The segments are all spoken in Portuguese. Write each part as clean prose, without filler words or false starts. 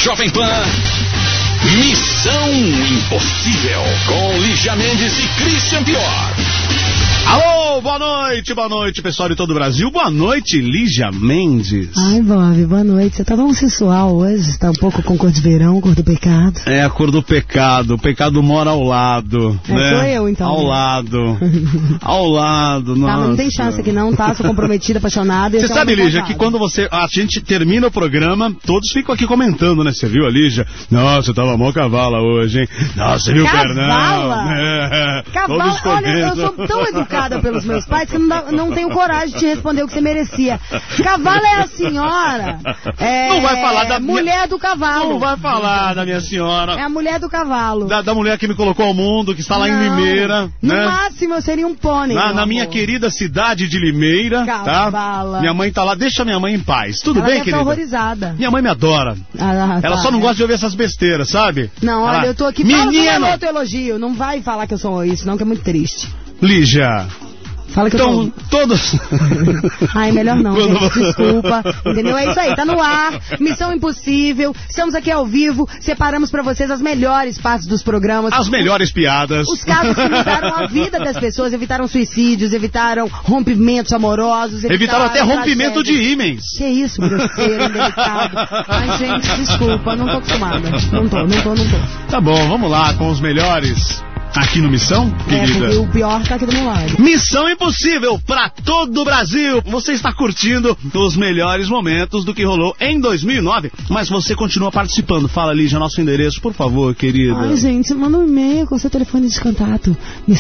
Jovem Pan, Missão Impossível, com Lígia Mendes e Christian Pior. Alô, boa noite, pessoal de todo o Brasil. Boa noite, Lígia Mendes. Ai, Bob, boa noite. Você tá tão sensual hoje, está um pouco com cor de verão, cor do pecado. É a cor do pecado, o pecado mora ao lado. Né? Sou eu, então. Ao lado, nossa. Tá, mas não tem chance aqui não, tá? Sou comprometida, apaixonada. Você sabe, Lígia, que quando a gente termina o programa, todos ficam aqui comentando, né? Você viu a Lígia? Nossa, eu tava mó cavala hoje, hein? Nossa, você viu o Pernão? Cavala? Olha, eu sou tão educada pelos meus pais que não tenho coragem de te responder o que você merecia. Cavalo é a senhora. Não vai falar da mulher do cavalo. Não vai falar da minha senhora. É a mulher do cavalo. Da mulher que me colocou ao mundo, que está lá em Limeira. No né? máximo eu seria um pônei. Na minha querida cidade de Limeira. Cavala. Tá? Minha mãe tá lá, deixa minha mãe em paz. Tudo ela bem, querida? querida? Horrorizada. Minha mãe me adora. Ela só não gosta de ouvir essas besteiras, sabe? Não, olha, eu tô aqui. Menina! Fala outro elogio. Não vai falar que eu sou isso, não, que é muito triste. Lígia. Fala que então, todos... Ai, melhor não, gente, desculpa. Entendeu? É isso aí, tá no ar. Missão Impossível. Estamos aqui ao vivo. Separamos pra vocês as melhores partes dos programas. As melhores piadas. Os casos que mudaram a vida das pessoas. Evitaram suicídios, evitaram rompimentos amorosos. Evitaram até rompimento de ímens. Que isso, grosseiro, indelicado. Ai, gente, desculpa, não tô acostumada. Não tô. Tá bom, vamos lá com os melhores... Aqui no Missão, querida? Porque o pior tá aqui do meu lado. Missão Impossível pra todo o Brasil. Você está curtindo os melhores momentos do que rolou em 2009, mas você continua participando. Fala, Lígia, nosso endereço, por favor, querida. Ai, gente, manda um e-mail com seu telefone de contato.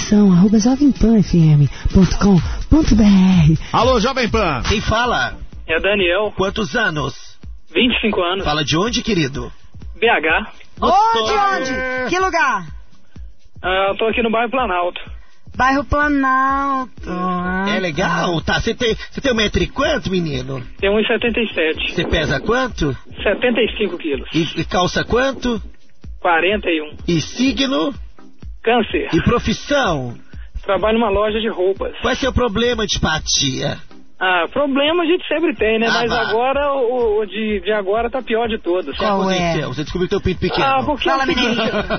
missão@jovempanfm.com.br. Alô, Jovem Pan. Quem fala? É Daniel. Quantos anos? 25 anos. Fala de onde, querido? BH. Onde? Que lugar? Eu tô aqui no bairro Planalto. Bairro Planalto. É legal, tá. Você tem 1 metro e quanto, menino? Tem 1,77. Você pesa quanto? 75 quilos. E calça quanto? 41. E signo? Câncer. E profissão? Trabalho numa loja de roupas. Qual é seu problema, antipatia? Problema a gente sempre tem, né? Mas agora, o de agora tá pior de todos. Qual é? Você descobriu teu pinto pequeno. Porque fala, menino.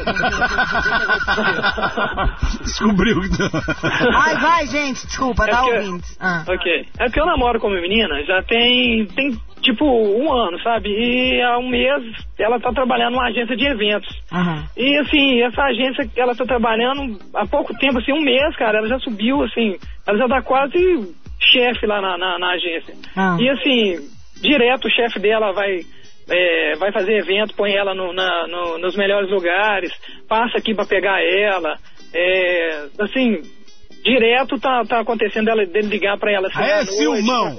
Descobriu. Ai, vai, gente, desculpa, tá ouvindo. Ok. É porque eu namoro com uma menina, já tem tipo 1 ano, sabe? E há 1 mês ela tá trabalhando numa agência de eventos. E assim, essa agência que ela tá trabalhando há pouco tempo, assim, 1 mês, cara, ela já subiu, assim, ela já tá quase chefe lá na agência. E assim, direto o chefe dela vai fazer evento, põe ela nos melhores lugares, passa aqui pra pegar ela, assim, direto tá acontecendo dele ligar pra ela assim, Silmão!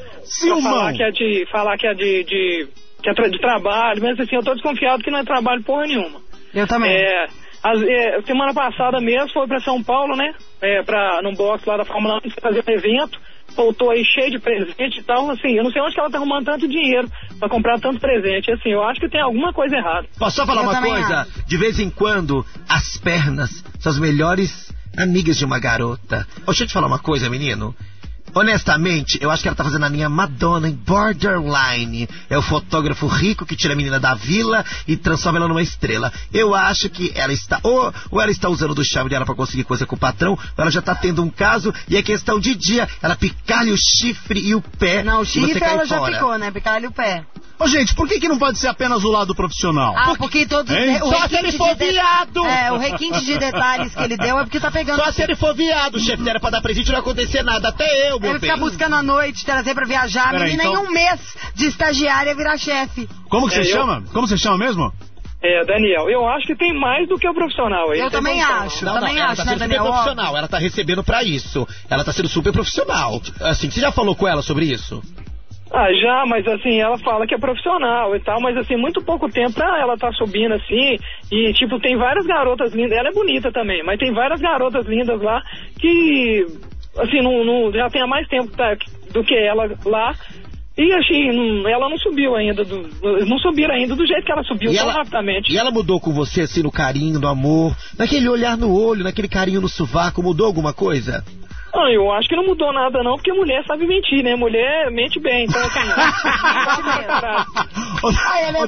Falar que é de trabalho, mas assim, eu tô desconfiado que não é trabalho porra nenhuma. Eu também. Semana passada mesmo foi pra São Paulo, né? Num box lá da Fórmula 1 fazer um evento. Voltou aí cheio de presente e tal, assim, eu não sei onde que ela tá arrumando tanto dinheiro pra comprar tanto presente, assim, eu acho que tem alguma coisa errada. Posso só falar uma coisa? De vez em quando, as pernas são as melhores amigas de uma garota. Deixa eu te falar uma coisa, menino. Honestamente, eu acho que ela tá fazendo a linha Madonna em Borderline. É o fotógrafo rico que tira a menina da vila e transforma ela numa estrela. Eu acho que ela está... Ou ela está usando do chave dela pra conseguir coisa com o patrão, ou ela já tá tendo um caso e é questão de dia. Ela picalha o chifre e o pé. Não, o chifre ela fora. já picou, né? Picalha o pé. Ô, gente, por que não pode ser apenas o lado profissional? Porque todos... Só se ele for viado! O requinte de detalhes que ele deu é porque tá pegando... Só se ele for viado, o chefe dela pra dar presente não acontecer nada. Até eu, meu bem. Ficar buscando à noite, trazer pra viajar. A menina em 1 mês de estagiária virar chefe. Como que você chama? Como você chama mesmo? Daniel, eu acho que tem mais do que o profissional aí. Eu também acho, ela tá sendo super profissional, ela tá recebendo pra isso. Ela tá sendo super profissional. Assim, você já falou com ela sobre isso? Já, mas assim, ela fala que é profissional e tal, mas assim, muito pouco tempo pra ela tá subindo assim, e tipo, tem várias garotas lindas, ela é bonita também, mas tem várias garotas lindas lá que, assim, já tem há mais tempo do que ela lá, e assim, ela não subiu ainda, não subiram ainda do jeito que ela subiu tão rapidamente. E ela mudou com você, assim, no carinho, no amor, naquele olhar no olho, naquele carinho no sovaco, mudou alguma coisa? Eu acho que não mudou nada não, porque mulher sabe mentir, né? Mulher mente bem, então assim... Ai, ela é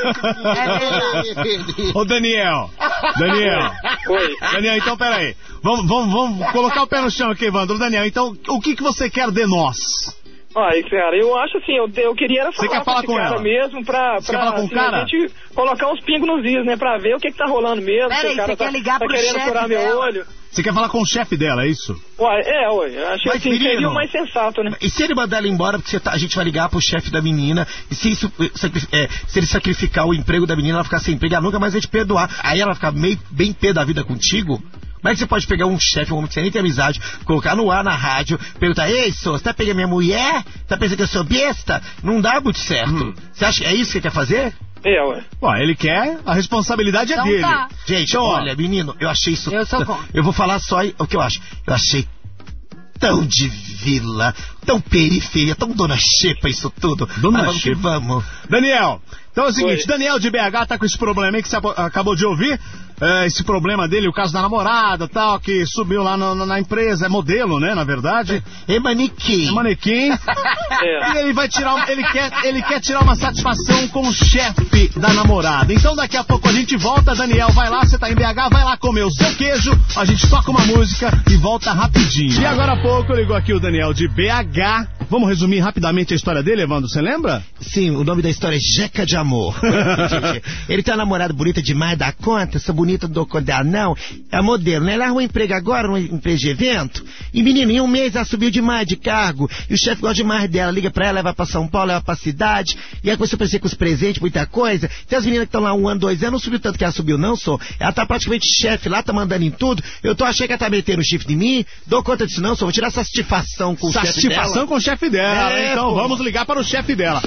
boa. Ô, Daniel. Oi. Daniel, então, peraí. Vamos colocar o pé no chão aqui, Evandro. Daniel, então, o que você quer de nós? Ai, cara, eu acho assim, eu queria era falar com esse cara ela mesmo Você quer falar com assim, o cara? a gente colocar uns pingos nos is, né, pra ver o que tá rolando mesmo. Peraí, o cara você quer ligar tá pro querendo chefe furar meu dela? olho. Você quer falar com o chefe dela, é isso? Ué, eu achei Mas, assim, menino, seria o mais sensato, né? E se ele mandar ela embora, porque a gente vai ligar pro chefe da menina, e se ele sacrificar o emprego da menina, ela ficar sem emprego, ela nunca mais vai te perdoar. Aí ela ficar bem pé da vida contigo? Como é que você pode pegar um chefe, um homem que você nem tem amizade, colocar no ar na rádio, perguntar: ei, senhor, você tá pegando minha mulher? Tá pensando que eu sou besta? Não dá muito certo. Você acha que é isso que você quer fazer? Ué. Ué, ele quer, a responsabilidade Então é dele. tá. Gente, Então, olha, menino, eu achei isso... Eu sou contra. Eu vou falar só o que eu acho. Eu achei tão de vila, tão periferia, tão dona Xepa isso tudo. Dona Vamos que Xepa. vamos. Daniel, então é o seguinte, Oi. Daniel de BH tá com esse problema aí que você acabou de ouvir. Esse problema dele, o caso da namorada tal, que subiu lá na empresa, é modelo, né, na verdade. É manequim. É manequim. É. E ele vai tirar, ele quer tirar uma satisfação com o chefe da namorada. Então daqui a pouco a gente volta, Daniel, vai lá, você tá em BH, vai lá comer o seu queijo, a gente toca uma música e volta rapidinho. E agora há pouco ligou aqui o Daniel de BH. Vamos resumir rapidamente a história dele, Evandro, você lembra? Sim, o nome da história é Jeca de Amor. Ele tem uma namorada bonita demais da conta, essa bonita do conta não, é modelo, né? Ela arrumou emprego agora, uma empresa de evento, e menino, em um mês ela subiu demais de cargo, e o chefe gosta demais dela, liga pra ela, leva pra São Paulo, leva pra cidade, e aí começou a aparecer com os presentes, muita coisa. Tem as meninas que estão lá 1 ano, 2 anos, não subiu tanto que ela subiu não, só. Ela tá praticamente chefe lá, tá mandando em tudo, eu tô achando que ela tá metendo o chifre em mim, dou conta disso não, só vou tirar essa satisfação com o chefe dela. Satisfação com o chefe dela, então pô. vamos ligar para o chefe dela.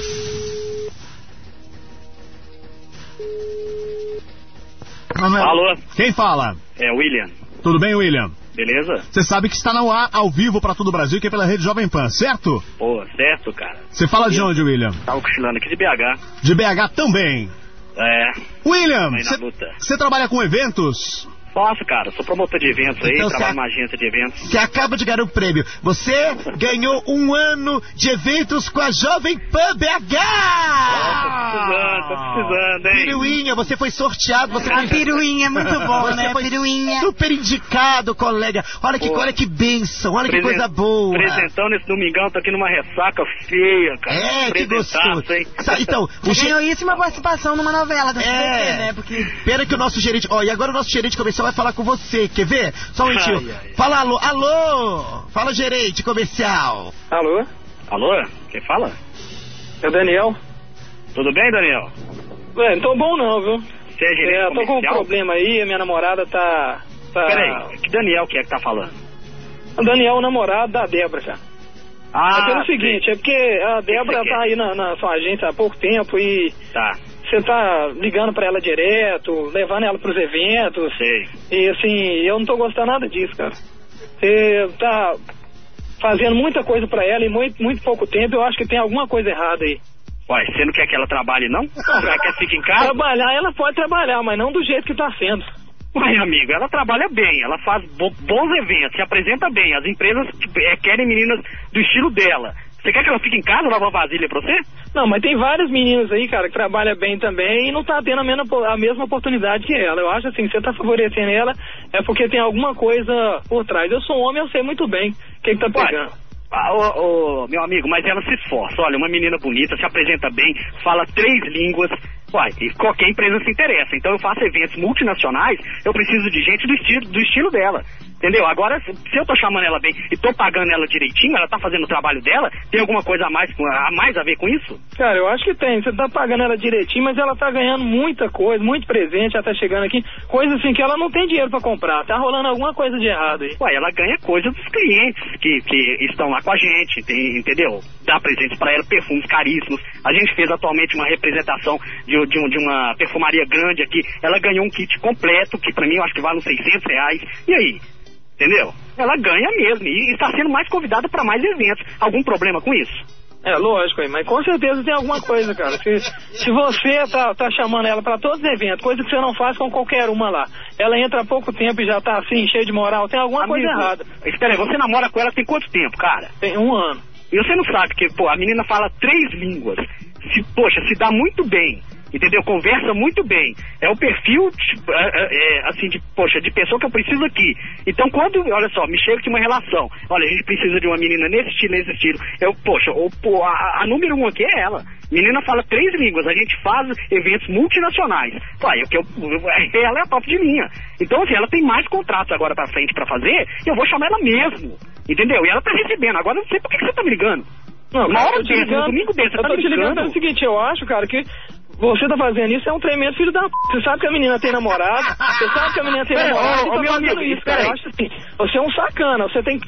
Alô? Quem fala? É William. Tudo bem, William? Beleza? Você sabe que está no ar, ao vivo para todo o Brasil, que é pela Rede Jovem Pan, certo? Pô, certo, cara. Você fala de onde, William? Tava cochilando aqui de BH. De BH também. É, William, aí na luta. você trabalha com eventos? Posso, cara. Sou promotor de eventos aí, Então, trabalho você- numa agência de eventos. Você acaba de ganhar um prêmio. Você ganhou 1 ano de eventos com a Jovem Pan BH! Tô precisando, hein? Piruinha, você foi sorteado, você A foi... piruinha é muito bom, Você né? foi Piruinha. super indicado, colega. Olha que bênção, olha que coisa boa. Presentão nesse domingão, tô aqui numa ressaca feia, cara. É, que Presentaço, gostoso. hein? Então, o Ganhou isso e uma participação numa novela da SBT, né? Porque... Pena que o nosso gerente... Ó, e agora o nosso gerente comercial vai falar com você, quer ver? Só um momentinho. Ai, ai. Fala alô, alô! Fala gerente comercial. Alô? Alô? Quem fala? É o Daniel? Tudo bem, Daniel? Não tô bom não, viu? Você é gerente Tô com um comercial? problema aí, a minha namorada tá... Peraí, que Daniel que é que tá falando? O Daniel é o namorado da Débora, cara. É pelo sei. seguinte, é porque a Débora você tá quer? aí na sua agência há pouco tempo e Tá, você tá ligando pra ela direto, levando ela pros eventos. sei. E assim, eu não tô gostando nada disso, cara. Você tá fazendo muita coisa pra ela em muito pouco tempo, eu acho que tem alguma coisa errada aí. Uai, você não quer que ela trabalhe, não? Ela quer ficar em casa? Trabalhar, ela pode trabalhar, mas não do jeito que tá sendo. Uai, amigo, ela trabalha bem, ela faz bons eventos, se apresenta bem. As empresas querem meninas do estilo dela. Você quer que ela fique em casa, lavar vasilha pra você? Não, mas tem vários meninos aí, cara, que trabalham bem também e não tá tendo a mesma oportunidade que ela. Eu acho assim, você tá favorecendo ela é porque tem alguma coisa por trás. Eu sou um homem, eu sei muito bem o que tá pegando. Meu amigo, mas ela se esforça. Olha, uma menina bonita, se apresenta bem, fala 3 línguas. Uai, e qualquer empresa se interessa. Então eu faço eventos multinacionais, eu preciso de gente do estilo dela. Entendeu? Agora, se eu tô chamando ela bem e tô pagando ela direitinho, ela tá fazendo o trabalho dela, tem alguma coisa a mais a ver com isso? Cara, eu acho que tem. Você tá pagando ela direitinho, mas ela tá ganhando muita coisa, muito presente, ela tá chegando aqui. Coisa assim que ela não tem dinheiro pra comprar. Tá rolando alguma coisa de errado aí. Ué, ela ganha coisa dos clientes que estão lá com a gente, entendeu? Dá presentes pra ela, perfumes caríssimos. A gente fez atualmente uma representação de uma perfumaria grande aqui. Ela ganhou um kit completo, que pra mim eu acho que vale uns R$600. E aí? Entendeu? Ela ganha mesmo e está sendo mais convidada para mais eventos. Algum problema com isso? É, lógico, aí, mas com certeza tem alguma coisa, cara. Se você tá chamando ela pra todos os eventos, coisa que você não faz com qualquer uma lá, ela entra há pouco tempo e já tá assim, cheia de moral, tem alguma coisa errada. Espera aí, você namora com ela tem quanto tempo, cara? Tem 1 ano. E você não sabe que, pô, a menina fala 3 línguas. se dá muito bem. Entendeu? Conversa muito bem. É o perfil, assim, de pessoa que eu preciso aqui. Então, quando, olha só, me chega aqui uma relação. Olha, a gente precisa de uma menina nesse estilo. A número 1 aqui é ela. Menina fala 3 línguas. A gente faz eventos multinacionais. Ela é a top de linha. Então, assim, ela tem mais contratos agora pra frente pra fazer. E eu vou chamar ela mesmo. Entendeu? E ela tá recebendo. Agora, eu não sei por que você tá me ligando. Não, uma hora dessa, no domingo desse, você tá me ligando. É o seguinte, eu acho, cara, que você tá fazendo isso é um tremendo filho da p. Você sabe que a menina tem namorado, você sabe que a menina tem namorado, e tá fazendo isso, cara. Eu acho assim, você é um sacana, você tem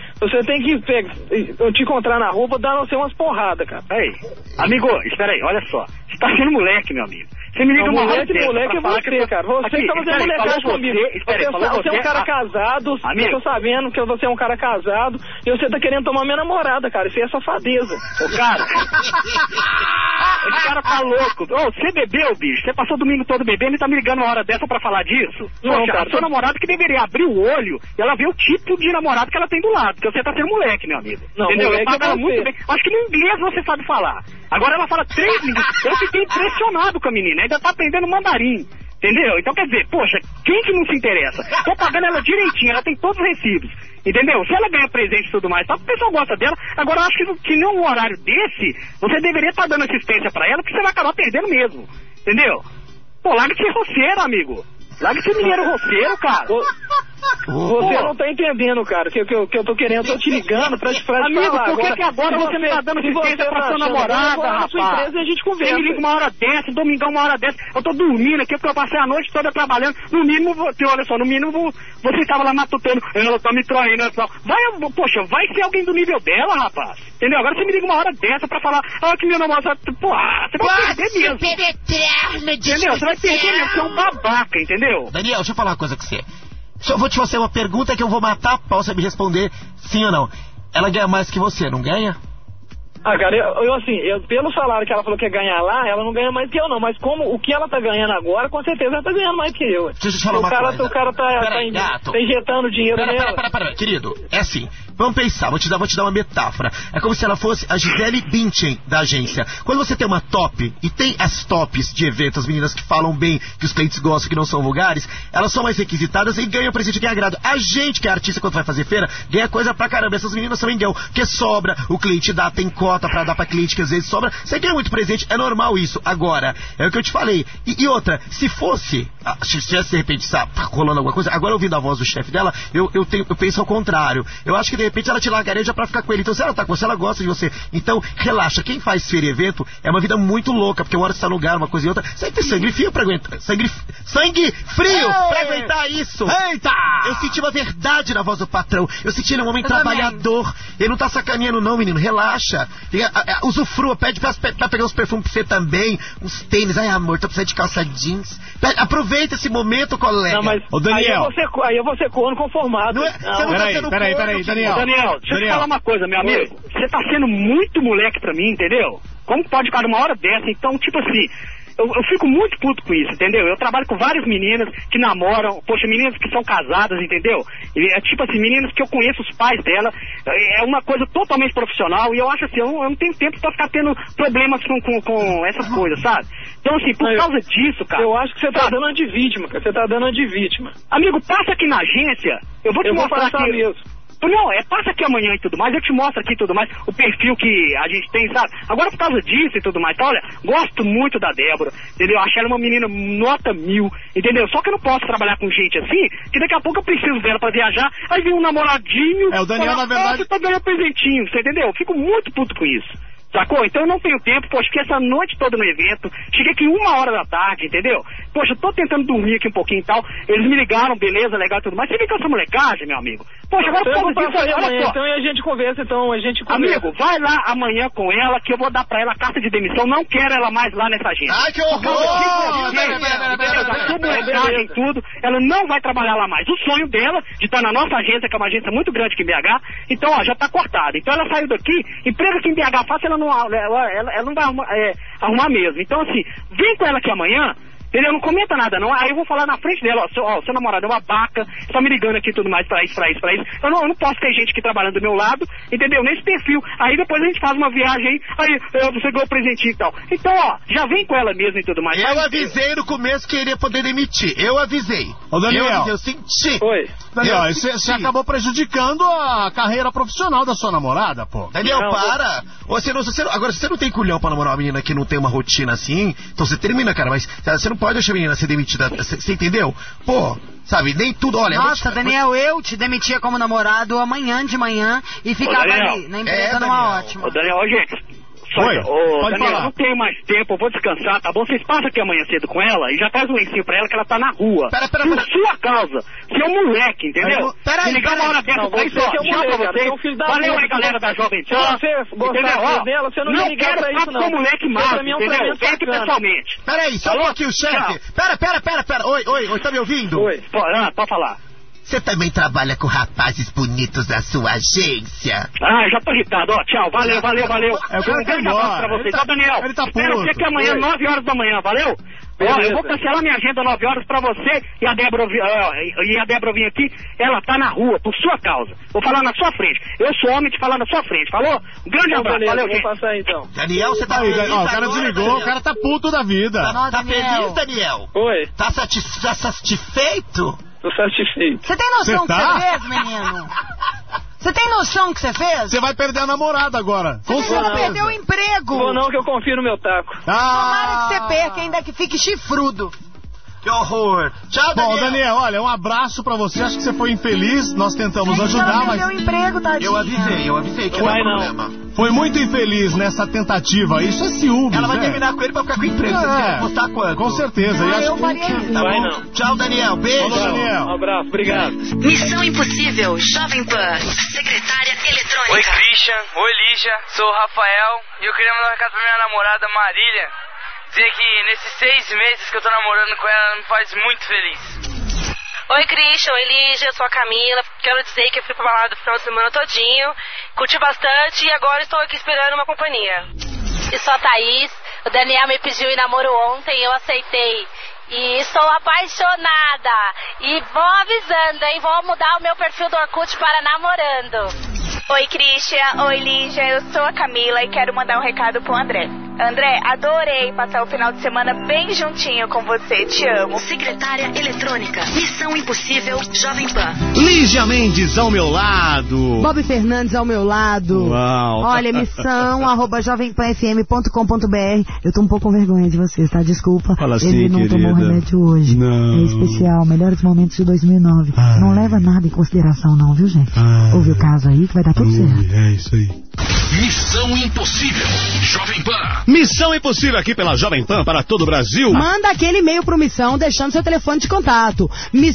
que te encontrar na rua, dar você umas porradas, cara. Ei, amigo, espera aí, olha só. Você tá sendo moleque, meu amigo. Você me liga uma hora dessa. Moleque é você, cara. Você que tá fazendo molecagem comigo. Você é um cara casado, eu tô sabendo que você é um cara casado, e você tá querendo tomar minha namorada, cara. Isso aí é safadeza. Ô, cara. Esse cara tá louco. Você bebeu, bicho? Você passou o domingo todo bebendo e tá me ligando uma hora dessa pra falar disso? Não, poxa, cara. A sua namorada que deveria abrir o olho e ela vê o tipo de namorado que ela tem do lado. Porque você tá sendo moleque, meu amigo. Não, entendeu? moleque eu falo muito bem. Acho que no inglês você sabe falar. Agora ela fala 3 línguas. Eu fiquei impressionado com a menina. Ainda tá aprendendo mandarim. Entendeu? Então quer dizer, poxa, quem que não se interessa? Tô pagando ela direitinho, ela tem todos os recibos. Entendeu? Se ela ganha presente e tudo mais, só que o pessoal gosta dela. Agora eu acho que num horário desse, você deveria estar dando assistência pra ela, porque você vai acabar perdendo mesmo. Entendeu? Pô, larga de ser roceiro, amigo. Larga de ser mineiro roceiro, cara. Você não tá entendendo, cara, que eu tô querendo, eu tô te ligando pra te falar. Amigo, por que agora você não tá dando assistência pra sua namorada, rapaz? Sua empresa, a gente conversa. Você me liga uma hora dessa, domingão uma hora dessa, eu tô dormindo aqui porque eu passei a noite toda trabalhando, no mínimo, olha só, no mínimo você tava lá matutando, ela tá me traindo, vai ser alguém do nível dela, rapaz. Entendeu? Agora você me liga uma hora dessa pra falar, que minha namorada, você vai perder mesmo. Entendeu? Você vai perder mesmo, você é um babaca, entendeu? Daniel, deixa eu falar uma coisa com você. Eu vou te fazer uma pergunta que eu vou matar a pau, você me responder sim ou não. Ela ganha mais que você, não ganha? Cara, pelo salário que ela falou que ia ganhar lá, ela não ganha mais que eu não, mas como o que ela tá ganhando agora, com certeza ela tá ganhando mais que eu. Deixa eu te falar uma coisa. O cara tá injetando dinheiro nela. Pera, querido, é assim, vamos pensar, vou te dar uma metáfora. É como se ela fosse a Gisele Bündchen da agência. Quando você tem uma top, e tem as tops de eventos, as meninas que falam bem, que os clientes gostam, que não são vulgares, elas são mais requisitadas e ganham presente que agrado. A gente, que é artista, quando vai fazer feira, ganha coisa pra caramba. Essas meninas também ganham, porque sobra, o cliente dá, tem cota pra dar pra cliente, que às vezes sobra, você ganha muito presente, é normal isso. Agora, é o que eu te falei. E outra, se fosse, se tivesse de repente, rolando alguma coisa, agora ouvindo a voz do chefe dela, eu penso ao contrário. Eu acho que de repente ela te largaria já pra ficar com ele. Então se ela tá com você, ela gosta de você. Então, relaxa, quem faz feira e evento é uma vida muito louca, porque uma hora você tá no lugar, uma coisa e outra, você tem que ter sangue frio pra aguentar. Sangue frio pra aguentar isso. Eita! Eu senti uma verdade na voz do patrão. Eu senti ele um homem trabalhador. Ele não tá sacaneando não, menino, relaxa. Usufrua, pede pra pegar uns perfumes pra você também, uns tênis. Ai, amor, tô precisando de calça jeans. Aproveita esse momento, colega. Não, mas ô, Daniel. Aí eu vou ser corno conformado. Peraí, Daniel. Daniel, deixa eu te falar uma coisa, meu amigo. Você tá sendo muito moleque pra mim, entendeu? Como pode ficar uma hora dessa? Então, tipo assim, eu fico muito puto com isso, entendeu? Eu trabalho com várias meninas que namoram, meninas que são casadas, entendeu? E é tipo assim, meninas que eu conheço os pais dela, é uma coisa totalmente profissional, e eu acho assim, eu não tenho tempo pra ficar tendo problemas com essas coisas, sabe? Então assim, por causa disso, cara... Eu acho que você tá dando uma de vítima, cara, você tá dando uma de vítima. Amigo, passa aqui na agência, eu vou te mostrar aqui... mesmo. Não, passa aqui amanhã e tudo mais, eu te mostro aqui e tudo mais, o perfil que a gente tem, sabe? Agora por causa disso e tudo mais, tá? Olha, gosto muito da Débora, entendeu? Acho ela uma menina nota 1000, entendeu? Só que eu não posso trabalhar com gente assim, que daqui a pouco eu preciso dela pra viajar, aí vem um namoradinho... O Daniel, na verdade... Você tá ganhando presentinho, você entendeu? Eu fico muito puto com isso. Sacou? Então eu não tenho tempo, poxa, fiquei essa noite toda no evento, cheguei aqui 1h da tarde, entendeu? Poxa, eu tô tentando dormir aqui um pouquinho e tal, eles me ligaram, beleza, legal e tudo mais, você vem com essa molecagem, meu amigo? Poxa, agora por causa disso, olha só. Então a gente conversa, Amigo, vai lá amanhã com ela, que eu vou dar pra ela a carta de demissão, não quero ela mais lá nessa agência. Ai, que horror! Molecagem, tudo, ela não vai trabalhar lá mais. O sonho dela, de estar na nossa agência, que é uma agência muito grande aqui em BH, então, ó, já tá cortado. Então ela saiu daqui, emprego aqui em BH fácil, ela não vai arrumar mesmo. Então, assim, vem com ela aqui amanhã, entendeu? Não comenta nada, não. Aí eu vou falar na frente dela, seu namorado é uma babaca, tá me ligando aqui e tudo mais pra isso. Eu não posso ter gente aqui trabalhando do meu lado, entendeu? Nesse perfil. Aí depois a gente faz uma viagem aí você ganhou o presentinho e tal. Então, ó, já vem com ela mesmo e tudo mais. Eu avisei no começo que iria poder demitir. Eu avisei. Ô, Daniel. Eu senti. Oi. Daniel, você acabou prejudicando a carreira profissional da sua namorada, pô. Daniel, para. Agora, se você não tem culhão pra namorar uma menina que não tem uma rotina assim, então você termina, cara. Mas você não pode deixar a menina ser demitida. Você entendeu? Pô, sabe, nem tudo. Olha. Nossa, Daniel, eu te demitia como namorado amanhã de manhã e ficava ali na empresa numa ótima. Ô, Daniel, gente. Oi, pode Daniel, falar. eu não tenho mais tempo, eu vou descansar, tá bom? Vocês passam aqui amanhã cedo com ela e já faz um lencinho pra ela que ela tá na rua. Pera. Por sua causa. Você é um moleque, entendeu? Peraí. Me ligar uma hora dessa pra isso, ó. Tchau pra vocês. Valeu aí, galera da Jovem Pan. Entendeu? Dela, você não ia ligar pra isso, não. Não quero moleque mal, entendeu? Entre pessoalmente. Peraí, só um pouquinho, chefe. Pera. Oi, tá me ouvindo? Oi. Pode falar. Você também trabalha com rapazes bonitos da sua agência? Já tô irritado, ó, tchau, valeu. É o que ele quer embora. Pra vocês, Daniel, ele tá espero você que amanhã, 9 horas da manhã, valeu? Ó, eu vou cancelar minha agenda 9 horas pra você e a Débora vir aqui, ela tá na rua, por sua causa. Vou falar na sua frente. Eu sou homem te falar na sua frente, falou? Um grande abraço, valeu, gente. Vou passar então. Daniel, você tá Aí, feliz ó, o cara agora, desligou, Daniel? o cara tá puto da vida. Tá feliz, Daniel? Oi, Tá satisfeito? tô satisfeito. Você tem noção Você do que tá? você fez, menino? Você tem noção do que você fez? Você vai perder a namorada agora. Com Você vai certeza. perder o emprego. Vou não que eu confio no meu taco. Tomara que você perca, ainda que fique chifrudo. Que horror. Tchau, Daniel. Bom, Daniel, olha, um abraço pra você. Acho que você foi infeliz. Nós tentamos ajudar, Ela mas perdeu o emprego, tadinha. Eu avisei que Não não vai, é não. problema. foi muito infeliz nessa tentativa. Isso é ciúmes, Ela vai né? terminar com ele pra ficar com o emprego. Vocês querem postar quanto? Com certeza. E acho Eu que- faria isso. Tá Vai bom? não. Tchau, Daniel. Beijo. Falou, Daniel. Um abraço, obrigado. Missão Impossível, Jovem Pan, secretária eletrônica. Oi, Christian. Oi, Lígia. Sou o Rafael e eu queria mandar um recado pra minha namorada, Marília. Dizer que nesses 6 meses que eu tô namorando com ela me faz muito feliz. Oi, Christian, oi, Lígia, sou a Camila. Quero dizer que eu fui pra balada o final de semana todinho, curti bastante e agora estou aqui esperando uma companhia. Eu sou a Thaís, o Daniel me pediu em namoro ontem, eu aceitei. E estou apaixonada. E vou avisando, hein? Vou mudar o meu perfil do Orkut para namorando. Oi, Christian. Oi, Lígia. Eu sou a Camila e quero mandar um recado pro André. André, adorei passar o final de semana bem juntinho com você. Te amo. Secretária eletrônica. Missão Impossível, Jovem Pan. Lígia Mendes ao meu lado. Bob Fernandes ao meu lado. Uau. Olha, missão @jovempanfm.com.br. Eu tô um pouco com vergonha de vocês, tá? Desculpa. Fala assim, Ele não querida. tomou remédio hoje. Não. É especial, melhores momentos de 2009. Não leva nada em consideração não, viu, gente? Ouve o caso aí que vai dar tudo certo. É isso aí. Missão Impossível, Jovem Pan. Missão Impossível aqui pela Jovem Pan para todo o Brasil. Manda aquele e-mail pro Missão deixando seu telefone de contato.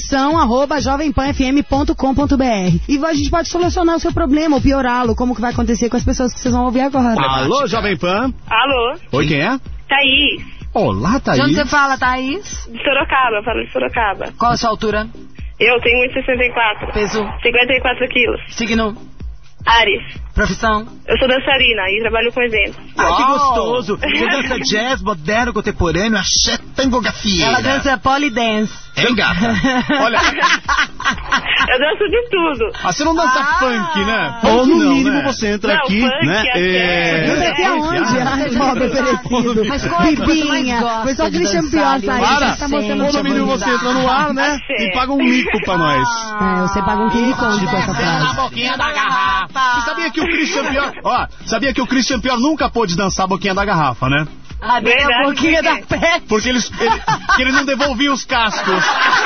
missão@jovempanfm.com.br. E a gente pode solucionar o seu problema ou piorá-lo, como que vai acontecer com as pessoas que vocês vão ouvir agora. Alô, Jovem Pan. Alô, Oi, quem é? Thaís, Olá, De onde Thaís. você fala, Thaís? de Sorocaba, falo de Sorocaba. Qual a sua altura? Eu tenho 1,64. Peso? 54 quilos. Signo? Ares. Profissão? Eu sou dançarina e trabalho com eventos. Ah, que gostoso. Você dança jazz, moderno, contemporâneo, axé, tango, gafieira. Ela dança polydance. Hein, gata? Olha, Eu danço de tudo. você não dança funk, né? Ou Funk no não, mínimo né? você entra Não, aqui, funk, né? axé. Dança aqui aonde? Ai, pobre oferecido. Mas Bibinha. Foi só o Christian Pior sair. Para. Tá mostrando Ou no mínimo você entra no ar, né? Axé. E paga um mico pra nós. Você paga um King Kong com essa frase. Boquinha da garrafa. Você sabia que o Christian Pior... Ó, sabia que o Christian Pior nunca pôde dançar a boquinha da garrafa, né? A Verdade, boquinha da por quê? pet. Porque que ele não devolvia os cascos.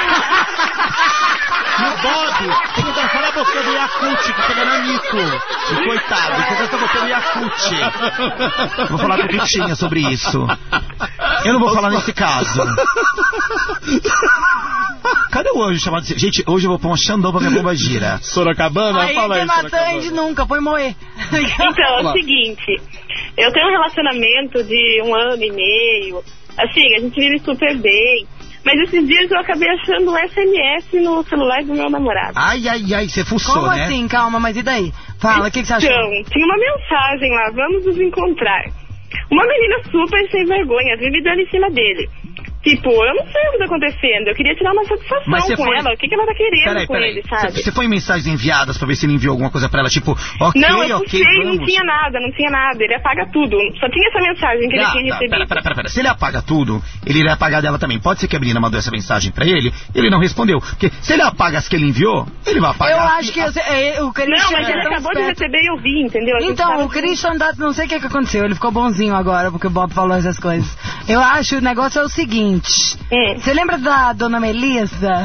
No Bob, tem que dançar na boquinha do Yakut, que chega na mico. E coitado, você dança botando Yakut. Vou falar com o Vitinha sobre isso. Eu não vou falar nesse caso. Cadê o anjo chamado... Gente, hoje eu vou pôr um Xandão pra minha bomba gira. Sorocabana, Aí fala aí, tem Matande Sorocabana. nunca, foi moer. Então, é o seguinte. Eu tenho um relacionamento de 1 ano e meio. Assim, a gente vive super bem. Mas esses dias eu acabei achando um SMS no celular do meu namorado. Ai, você fuçou, Como né? assim? Calma, mas e daí? Fala, o que você achou? Então, tinha uma mensagem lá, vamos nos encontrar. Uma menina super sem vergonha, me dando em cima dele. Tipo, eu não sei o que tá acontecendo. Eu queria tirar uma satisfação com ela. O que ela tá querendo com ele, sabe? Você foi em mensagens enviadas pra ver se ele enviou alguma coisa pra ela, tipo, ok, não, eu ok, vamos. Não tinha nada. Ele apaga tudo. Só tinha essa mensagem que ele tinha recebido. Pera. Se ele apaga tudo, ele iria apagar dela também. Pode ser que a menina mandou essa mensagem pra ele não respondeu. Porque se ele apaga as que ele enviou, ele vai apagar. Eu acho que o Christian... Não, mas ele acabou de receber e eu vi, entendeu? Então, o Christian, não sei o que aconteceu. Ele ficou bonzinho agora, porque o Bob falou essas coisas. Eu acho, o negócio é o seguinte... Você lembra da Dona Melissa?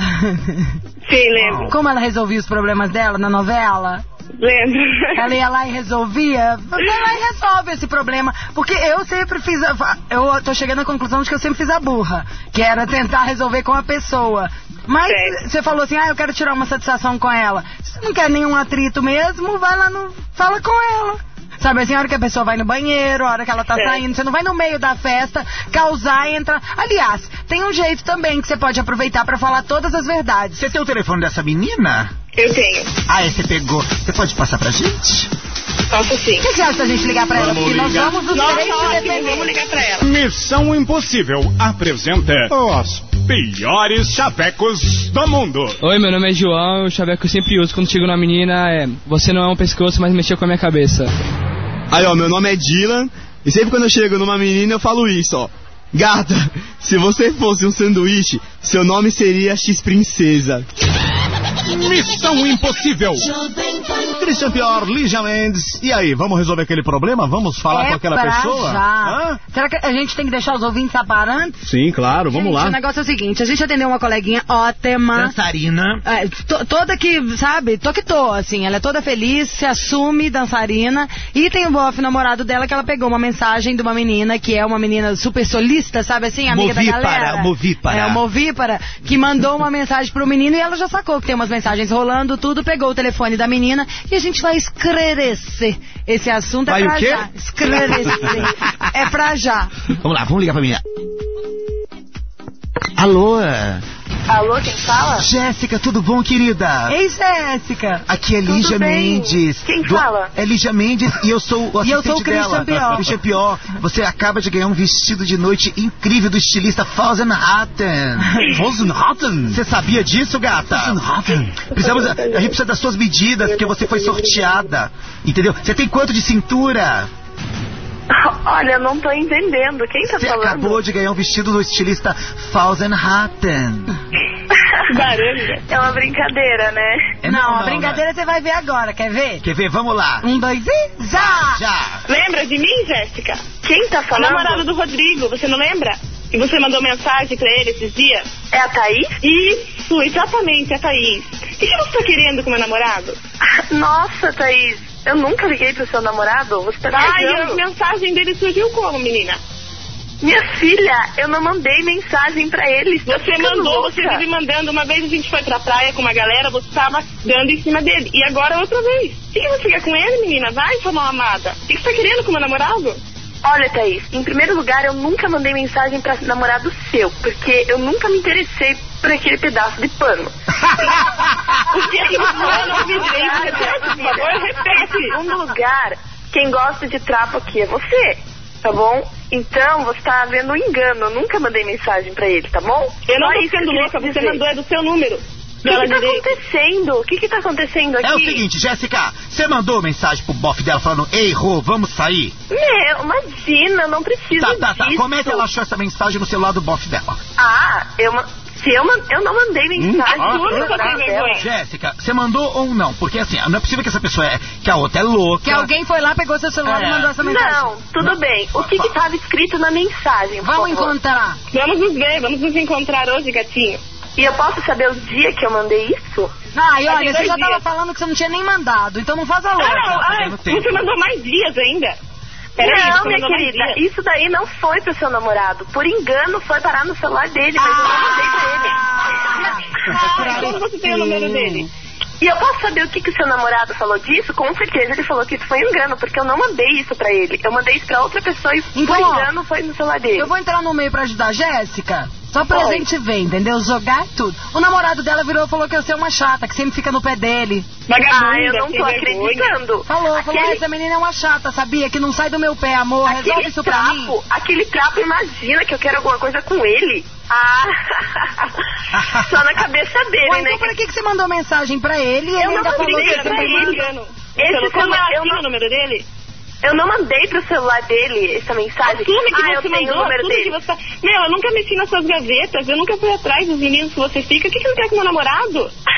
Sim, lembro. Como ela resolvia os problemas dela na novela? Lembro. Ela ia lá e resolvia. Vai lá e resolve esse problema. Porque eu sempre fiz... Eu tô chegando à conclusão de que eu sempre fiz a burra. Que era tentar resolver com a pessoa. Mas você falou assim, eu quero tirar uma satisfação com ela. Se você não quer nenhum atrito mesmo, vai lá fala com ela. Sabe assim, a hora que a pessoa vai no banheiro, a hora que ela tá saindo, você não vai no meio da festa, causar, entrar... Aliás, tem um jeito também que você pode aproveitar pra falar todas as verdades. Você tem o telefone dessa menina? Eu tenho. Você pegou. Você pode passar pra gente? Posso sim. O que você acha da gente ligar pra ela? Porque nós vamos os três te defender. Vamos ligar pra ela. Missão Impossível apresenta os piores chavecos do mundo. Oi, meu nome é João. O chaveco que eu sempre uso quando chego na menina é: você não é um pescoço, mas mexeu com a minha cabeça. Aí, ó, meu nome é Dylan. E sempre quando eu chego numa menina eu falo isso, ó: gata, se você fosse um sanduíche, seu nome seria X-Princesa. Missão Impossível. Christian Pior, Lígia Mendes. E aí, vamos resolver aquele problema? Vamos falar com aquela pessoa? Já. Será que a gente tem que deixar os ouvintes aparantes? Sim, claro, vamos lá. O negócio é o seguinte, a gente atendeu uma coleguinha ótima. Dançarina. Toda que, sabe, assim, ela é toda feliz, se assume dançarina. E tem o bofe namorado dela que ela pegou uma mensagem de uma menina, que é uma menina super solista, sabe assim, amiga da galera. Movípara, que mandou uma mensagem pro menino e ela já sacou que tem umas mensagens rolando, tudo, pegou o telefone da menina e a gente vai esclarecer esse assunto. Vai pra o quê? Já. Esclarecer. É pra já. Vamos lá, vamos ligar pra menina. Alô? Alô, quem fala? Jéssica, tudo bom, querida? Ei, Jéssica. Aqui é Lígia Mendes. Quem fala? É Lígia Mendes e eu sou o assistente dela. Christian Pior. Você acaba de ganhar um vestido de noite incrível do estilista Fausenhatten. Fausenhatten? Você sabia disso, gata? Fausenhatten. A gente precisa das suas medidas, porque você foi sorteada. Entendeu? Você tem quanto de cintura? Olha, eu não tô entendendo. Quem tá falando? Você acabou de ganhar um vestido do estilista Fausenhatten. Barulho. É uma brincadeira, né? Não, a brincadeira você vai ver agora. Quer ver? Quer ver? Vamos lá. 1, 2 e já! Lembra de mim, Jéssica? Quem tá falando? O namorado do Rodrigo, você não lembra? E você mandou mensagem pra ele esses dias? É a Thaís? Isso, exatamente, a Thaís. O que você tá querendo com meu namorado? Nossa, Thaís. Eu nunca liguei pro seu namorado. Você tá e a mensagem dele surgiu como, menina? Minha filha, eu não mandei mensagem pra ele. Você mandou, você vive mandando. Uma vez a gente foi pra praia com uma galera, você tava dando em cima dele. E agora outra vez. O que você quer com ele, menina? Vai, sua mal amada. O que você tá querendo com meu namorado? Olha, Thaís, em primeiro lugar, eu nunca mandei mensagem pra namorado seu, porque eu nunca me interessei por aquele pedaço de pano. O que é que você não me repete, por favor? Repete. Em segundo lugar, quem gosta de trapo aqui é você, tá bom? Então, você tá vendo um engano, eu nunca mandei mensagem pra ele, tá bom? Eu não tô sendo louca, você mandou é do seu número. O que tá acontecendo? O que tá acontecendo aqui? É o seguinte, Jéssica, você mandou mensagem pro bofe dela falando: ei, Rô, vamos sair? Meu, imagina, não preciso disso. Como é que ela achou essa mensagem no celular do bofe dela? Eu não mandei mensagem. Jéssica, você mandou ou não? Porque assim, não é possível que essa pessoa que a outra é louca. Que alguém foi lá, pegou seu celular e mandou essa mensagem. Não, tudo bem. O que tava escrito na mensagem? Vamos encontrar. Vamos nos ver, vamos nos encontrar hoje, gatinho. E eu posso saber o dia que eu mandei isso? E olha, você já tava falando que você não tinha nem mandado, então não faz a louca. Você mandou mais dias ainda. Não, minha querida, isso daí não foi pro seu namorado. Por engano foi parar no celular dele, mas eu não mandei pra ele. Como você tem o número dele? E eu posso saber o que o seu namorado falou disso? Com certeza ele falou que isso foi engano, porque eu não mandei isso pra ele. Eu mandei isso pra outra pessoa e por engano foi no celular dele. Eu vou entrar no meio pra ajudar a Jéssica. Só pra gente ver, entendeu? Jogar tudo. O namorado dela virou e falou que você é uma chata, que sempre fica no pé dele. Eu não tô acreditando. Falou, essa menina é uma chata, sabia? Que não sai do meu pé, amor. Resolve isso pra mim. Aquele trapo, imagina que eu quero alguma coisa com ele. Só na cabeça dele, então por que você mandou mensagem pra ele e ele ainda falou que você foi mandando? Eu não o número dele? Eu não mandei pro celular dele essa mensagem. Assume que eu você tenho mandou, o número dele. Que você... Meu, eu nunca mexi nas suas gavetas, eu nunca fui atrás dos meninos que você fica. O que você quer com meu namorado?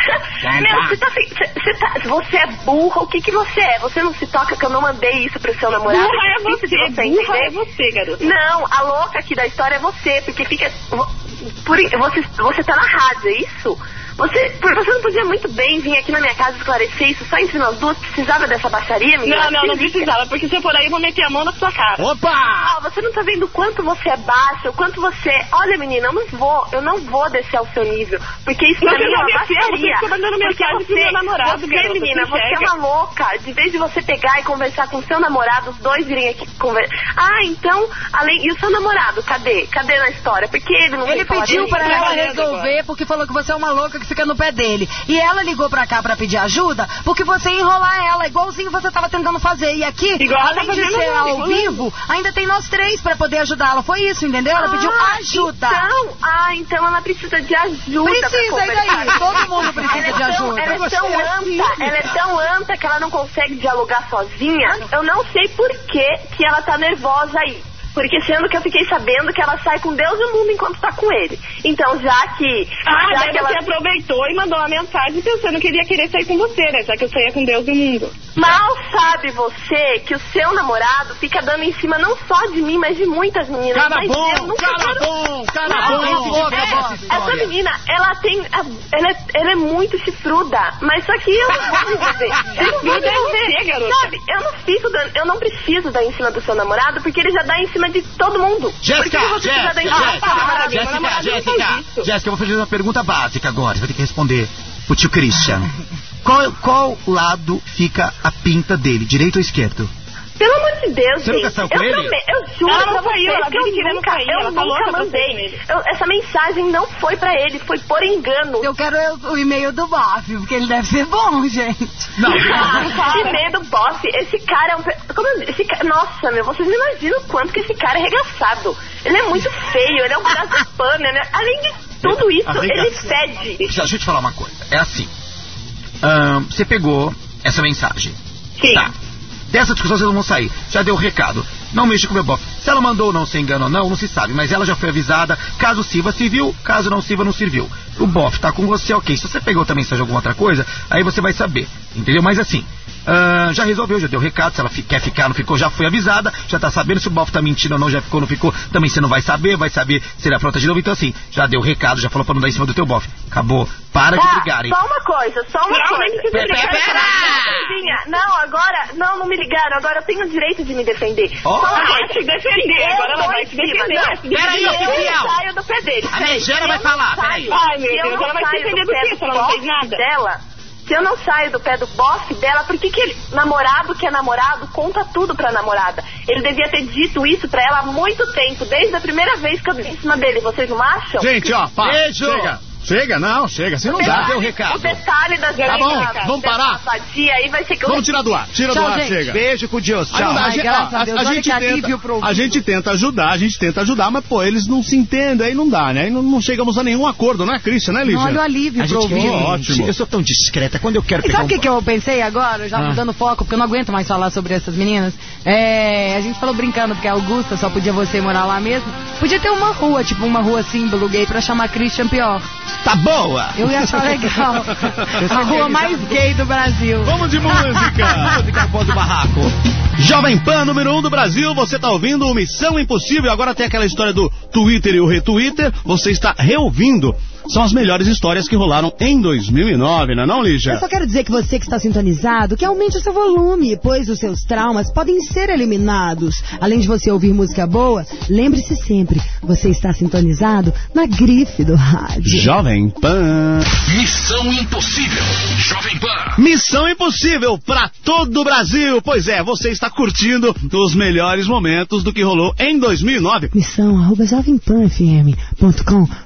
Meu, você é burra, o que você é? Você não se toca que eu não mandei isso pro seu namorado? Burra é você, garota. Não, a louca aqui da história é você, porque fica... Você tá na rádio, é isso? Você não podia muito bem vir aqui na minha casa esclarecer isso só entre nós duas? Precisava dessa baixaria, menina? Não precisava, porque se eu for aí eu vou meter a mão na sua cara. Opa! Você não tá vendo o quanto você é baixa, o quanto você... Olha, menina, eu não vou descer ao seu nível, porque isso pra mim é uma baixaria. Você fica mandando mensagem pro meu namorado, garota, menina, você é uma louca. De vez de você pegar e conversar com o seu namorado, os dois virem aqui conversar. Então, e o seu namorado, cadê? Cadê na história? Porque ele não Ele pediu pra ela resolver, porque falou que você é uma louca que fica no pé dele. E ela ligou pra cá pra pedir ajuda, porque você ia enrolar ela, igualzinho você tava tentando fazer. E aqui, além de ser ao vivo, ainda tem nós três pra poder ajudá-la. Foi isso, entendeu? Ela pediu ajuda. Então ela precisa de ajuda. Precisa, e daí? Todo mundo precisa de ajuda. Ela é tão anta que ela não consegue dialogar sozinha. Eu não sei por que ela tá nervosa aí. Porque sendo que eu fiquei sabendo que ela sai com Deus e o mundo enquanto tá com ele. Então, já que você aproveitou e mandou uma mensagem pensando que ele ia querer sair com você, né? Já que eu saía com Deus e o mundo. Mal sabe você que o seu namorado fica dando em cima não só de mim, mas de muitas meninas. Cara bom! Essa menina, ela é muito chifruda, mas só que eu não vou dizer. Chifruda é você, garota. Sabe, eu não preciso dar em cima do seu namorado, porque ele já dá em cima de todo mundo. Jéssica, eu vou fazer uma pergunta básica agora. Você vai ter que responder o tio Christian. Qual lado fica a pinta dele, direito ou esquerdo? Pelo amor de Deus, você nunca saiu com ele? Eu juro pra você que eu nunca mandei. Essa mensagem não foi pra ele, foi por engano. Eu quero o e-mail do Boff, porque ele deve ser bom, gente. Não, e-mail do Boff, esse cara é nossa, vocês não imaginam o quanto que esse cara é arregaçado. Ele é muito feio, ele é um pedaço de pano, né? Além de tudo isso, ele fede. Deixa eu te falar uma coisa, é assim. Você pegou essa mensagem. Sim. Tá. Dessa discussão vocês não vão sair. Já deu o recado. Não mexa com o meu bofe. Se ela mandou ou não, se engano ou não se sabe. Mas ela já foi avisada. Caso sirva, serviu. Caso não sirva, não serviu. O bofe tá com você, ok. Se você pegou também, seja alguma outra coisa, aí você vai saber. Entendeu? Mas assim, já resolveu, já deu o recado. Se ela quer ficar, não ficou, já foi avisada. Já tá sabendo se o bofe tá mentindo ou não, já ficou, não ficou. Também você não vai saber se ele é pronta de novo. Então assim, já deu o recado, já falou pra não dar em cima do teu bofe. Acabou. Para de brigar, hein? Só uma coisa. Pera! Não, agora, não me ligaram. Agora eu tenho o direito de me defender. Vai te defender. Agora ela vai te defender. Peraí, oficial. Eu saio do pé dele. A Megera vai falar, peraí. Ai, meu Deus, ela vai te defender do quê? Se ela não fez nada? Se eu não saio do pé do bofe dela, por que namorado que é namorado conta tudo pra namorada? Ele devia ter dito isso pra ela há muito tempo, desde a primeira vez que eu dei em cima dele. Vocês não acham? Gente, Beijo. Chega, assim não dá. Deu o recado. O detalhe das Tá bom, vamos parar. Aí vai ser que vamos tirar do ar. Tira do ar, chega. Beijo com Deus. Tchau. A gente tenta ajudar, mas pô, eles não se entendem, aí não dá, né? Aí não chegamos a nenhum acordo, não é, Christian, né, Lígia? Olha o alívio pro ouvir. Ótimo. Eu sou tão discreta, quando eu quero pegar sabe o que eu pensei agora, já mudando foco, porque eu não aguento mais falar sobre essas meninas? A gente falou brincando, porque a Augusta só podia você morar lá mesmo. Podia ter uma rua, tipo uma rua símbolo gay pra chamar Christian Pior. Tá boa! Eu ia achar legal. A rua mais gay do Brasil. Vamos de música! Música após o barraco. Jovem Pan, número 1 do Brasil, você tá ouvindo o Missão Impossível. Agora tem aquela história do Twitter e o retweeter. Você está reouvindo. São as melhores histórias que rolaram em 2009, não é não, Lígia? Eu só quero dizer que você que está sintonizado, que aumente o seu volume, pois os seus traumas podem ser eliminados. Além de você ouvir música boa, lembre-se sempre, você está sintonizado na grife do rádio. Jovem Pan. Missão Impossível. Jovem Pan. Missão Impossível para todo o Brasil. Pois é, você está curtindo os melhores momentos do que rolou em 2009. Missão@jovempanfm.com.br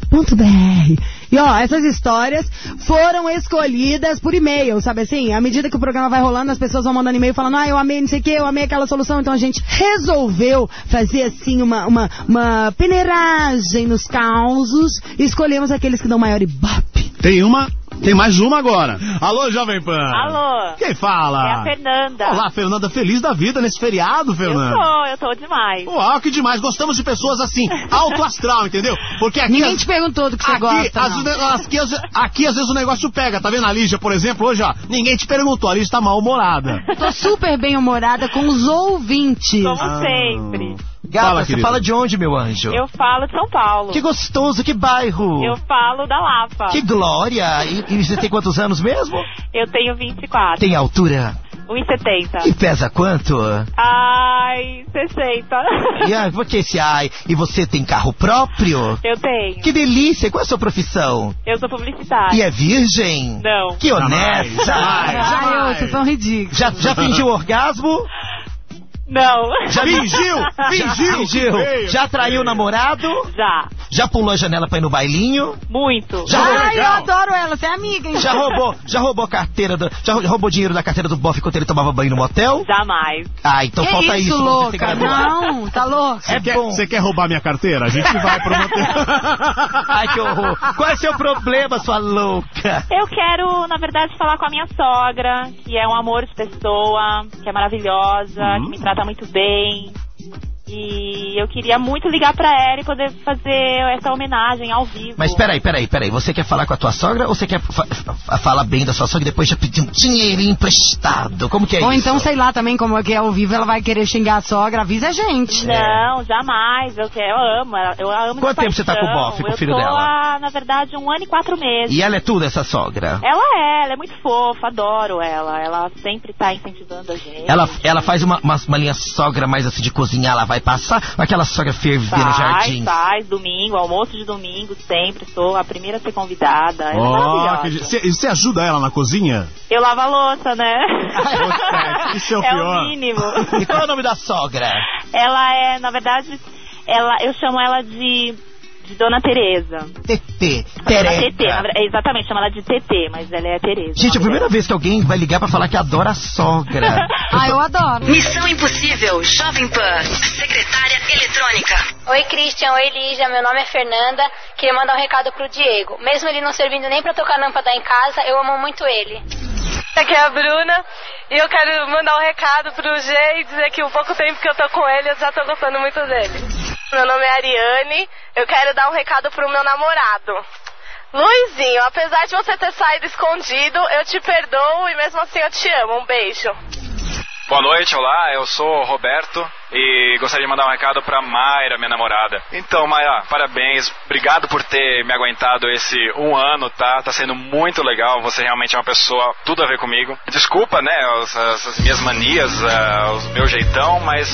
E ó, essas histórias foram escolhidas por e-mail, sabe assim? À medida que o programa vai rolando, as pessoas vão mandando e-mail falando, eu amei não sei o que, eu amei aquela solução. Então a gente resolveu fazer assim uma peneiragem nos causos e escolhemos aqueles que dão maior ibope. Tem mais uma agora. Alô, Jovem Pan. Alô. Quem fala? É a Fernanda. Olá, Fernanda. Feliz da vida nesse feriado, Fernanda. Eu tô demais. Uau, que demais. Gostamos de pessoas assim, alto astral, entendeu? Porque aqui... Ninguém te perguntou do que você gosta, Aqui, às vezes, o negócio pega. Tá vendo a Lígia, por exemplo, hoje, ó. Ninguém te perguntou. A Lígia tá mal-humorada. Tô super bem-humorada com os ouvintes. Como sempre. Gata, você fala de onde, meu anjo? Eu falo de São Paulo. Que gostoso, que bairro? Eu falo da Lapa. Que glória! E você tem quantos anos mesmo? Eu tenho 24. Tem altura? 1,70. E pesa quanto? Ai, 60. Porque esse ai? E você tem carro próprio? Eu tenho. Que delícia! Qual é a sua profissão? Eu sou publicitária. E é virgem? Não. Que honesta! Ai, vocês são ridículos. Já fingiu orgasmo? Não. Já fingiu? Já traiu o namorado? Já pulou a janela pra ir no bailinho? Muito. Eu adoro ela, você é amiga, hein? Já roubou a carteira já roubou dinheiro da carteira do bofe enquanto ele tomava banho no motel? Jamais. Então que falta isso. Louca? Não, tá louco. Você quer roubar minha carteira? A gente vai pro motel. Ai, que horror. Qual é seu problema, sua louca? Eu quero, na verdade, falar com a minha sogra, que é um amor de pessoa, que é maravilhosa, que me trata muito bem. E eu queria muito ligar pra ela e poder fazer essa homenagem ao vivo. Mas peraí. Você quer falar com a tua sogra ou você quer falar bem da sua sogra e depois já pedir um dinheirinho emprestado? Como que é isso? Ou então, sei lá, também como é que é ao vivo, ela vai querer xingar a sogra, avisa a gente. Não, jamais. Eu amo ela. Eu amo. Quanto tempo você tá com o bofe, com o filho dela? Na verdade, 1 ano e 4 meses. E ela é tudo, essa sogra? Ela é muito fofa, adoro ela. Ela sempre tá incentivando a gente. Ela faz uma linha sogra mais assim de cozinhar, ela vai passar aquela sogra fervida no jardim. Faz, domingo, almoço de domingo, sempre sou a primeira a ser convidada. Ela é maravilhosa. Você ajuda ela na cozinha? Eu lavo a louça, né? Isso é o pior. O mínimo. E qual é o nome da sogra? Ela é, na verdade, eu chamo ela de Dona Tereza. Exatamente, chama ela de TT, mas ela é a Tereza. Gente, é a primeira vez que alguém vai ligar pra falar que adora a sogra. Eu adoro. Missão Impossível, Jovem Pan, secretária eletrônica. Oi, Christian, oi, Lígia, meu nome é Fernanda. Queria mandar um recado pro Diego. Mesmo ele não servindo nem pra tocar lâmpada em casa, eu amo muito ele. Aqui é a Bruna e eu quero mandar um recado pro G e dizer que o pouco tempo que eu tô com ele, eu já tô gostando muito dele. Meu nome é Ariane, eu quero dar um recado pro meu namorado. Luizinho, apesar de você ter saído escondido, eu te perdoo e mesmo assim eu te amo. Um beijo. Boa noite, olá, eu sou o Roberto e gostaria de mandar um recado pra Mayra, minha namorada. Então, Mayra, parabéns, obrigado por ter me aguentado esse 1 ano, tá? Tá sendo muito legal, você realmente é uma pessoa tudo a ver comigo. Desculpa, né, as minhas manias, o meu jeitão, mas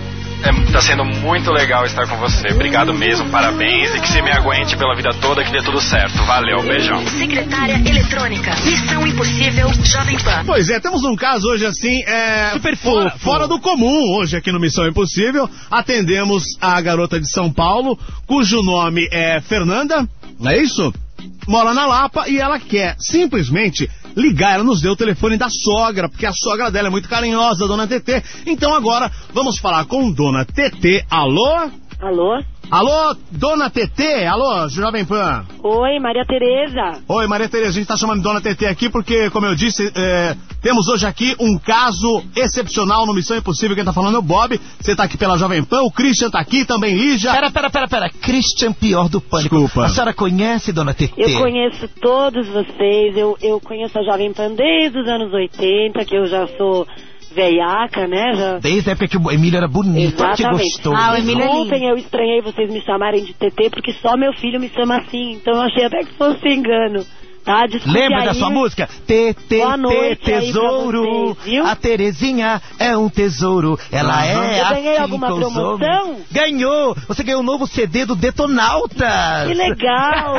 tá sendo muito legal estar com você. Obrigado mesmo, parabéns e que você me aguente pela vida toda, que dê tudo certo. Valeu, beijão. Secretária eletrônica, Missão Impossível, Jovem Pan. Pois é, temos um caso hoje assim, super fora do comum. Hoje aqui no Missão Impossível, atendemos a garota de São Paulo, cujo nome é Fernanda, não é isso? Mora na Lapa e ela quer simplesmente ligar. Ela nos deu o telefone da sogra, porque a sogra dela é muito carinhosa, Dona TT. Então agora vamos falar com Dona TT. Alô? Alô? Alô, Dona TT? Alô, Jovem Pan? Oi, Maria Tereza. Oi, Maria Tereza, a gente tá chamando de Dona TT aqui porque, como eu disse, temos hoje aqui um caso excepcional no Missão Impossível. Quem tá falando é o Bob, você tá aqui pela Jovem Pan, o Christian tá aqui, também Lígia. Pera, Christian Pior do Pânico. Desculpa. A senhora conhece, Dona TT? Eu conheço todos vocês, eu conheço a Jovem Pan desde os anos 80, que eu já sou veiaca, né? Desde a época que o Emílio era bonito, que gostoso. O Emílio ontem eu estranhei vocês me chamarem de TT, porque só meu filho me chama assim, então eu achei até que fosse engano. Tá, lembra da sua música? Boa noite tesouro, vocês, a Terezinha é um tesouro, ela é eu ganhei alguma promoção? Ganhou, você ganhou um novo CD do Detonautas. Que legal,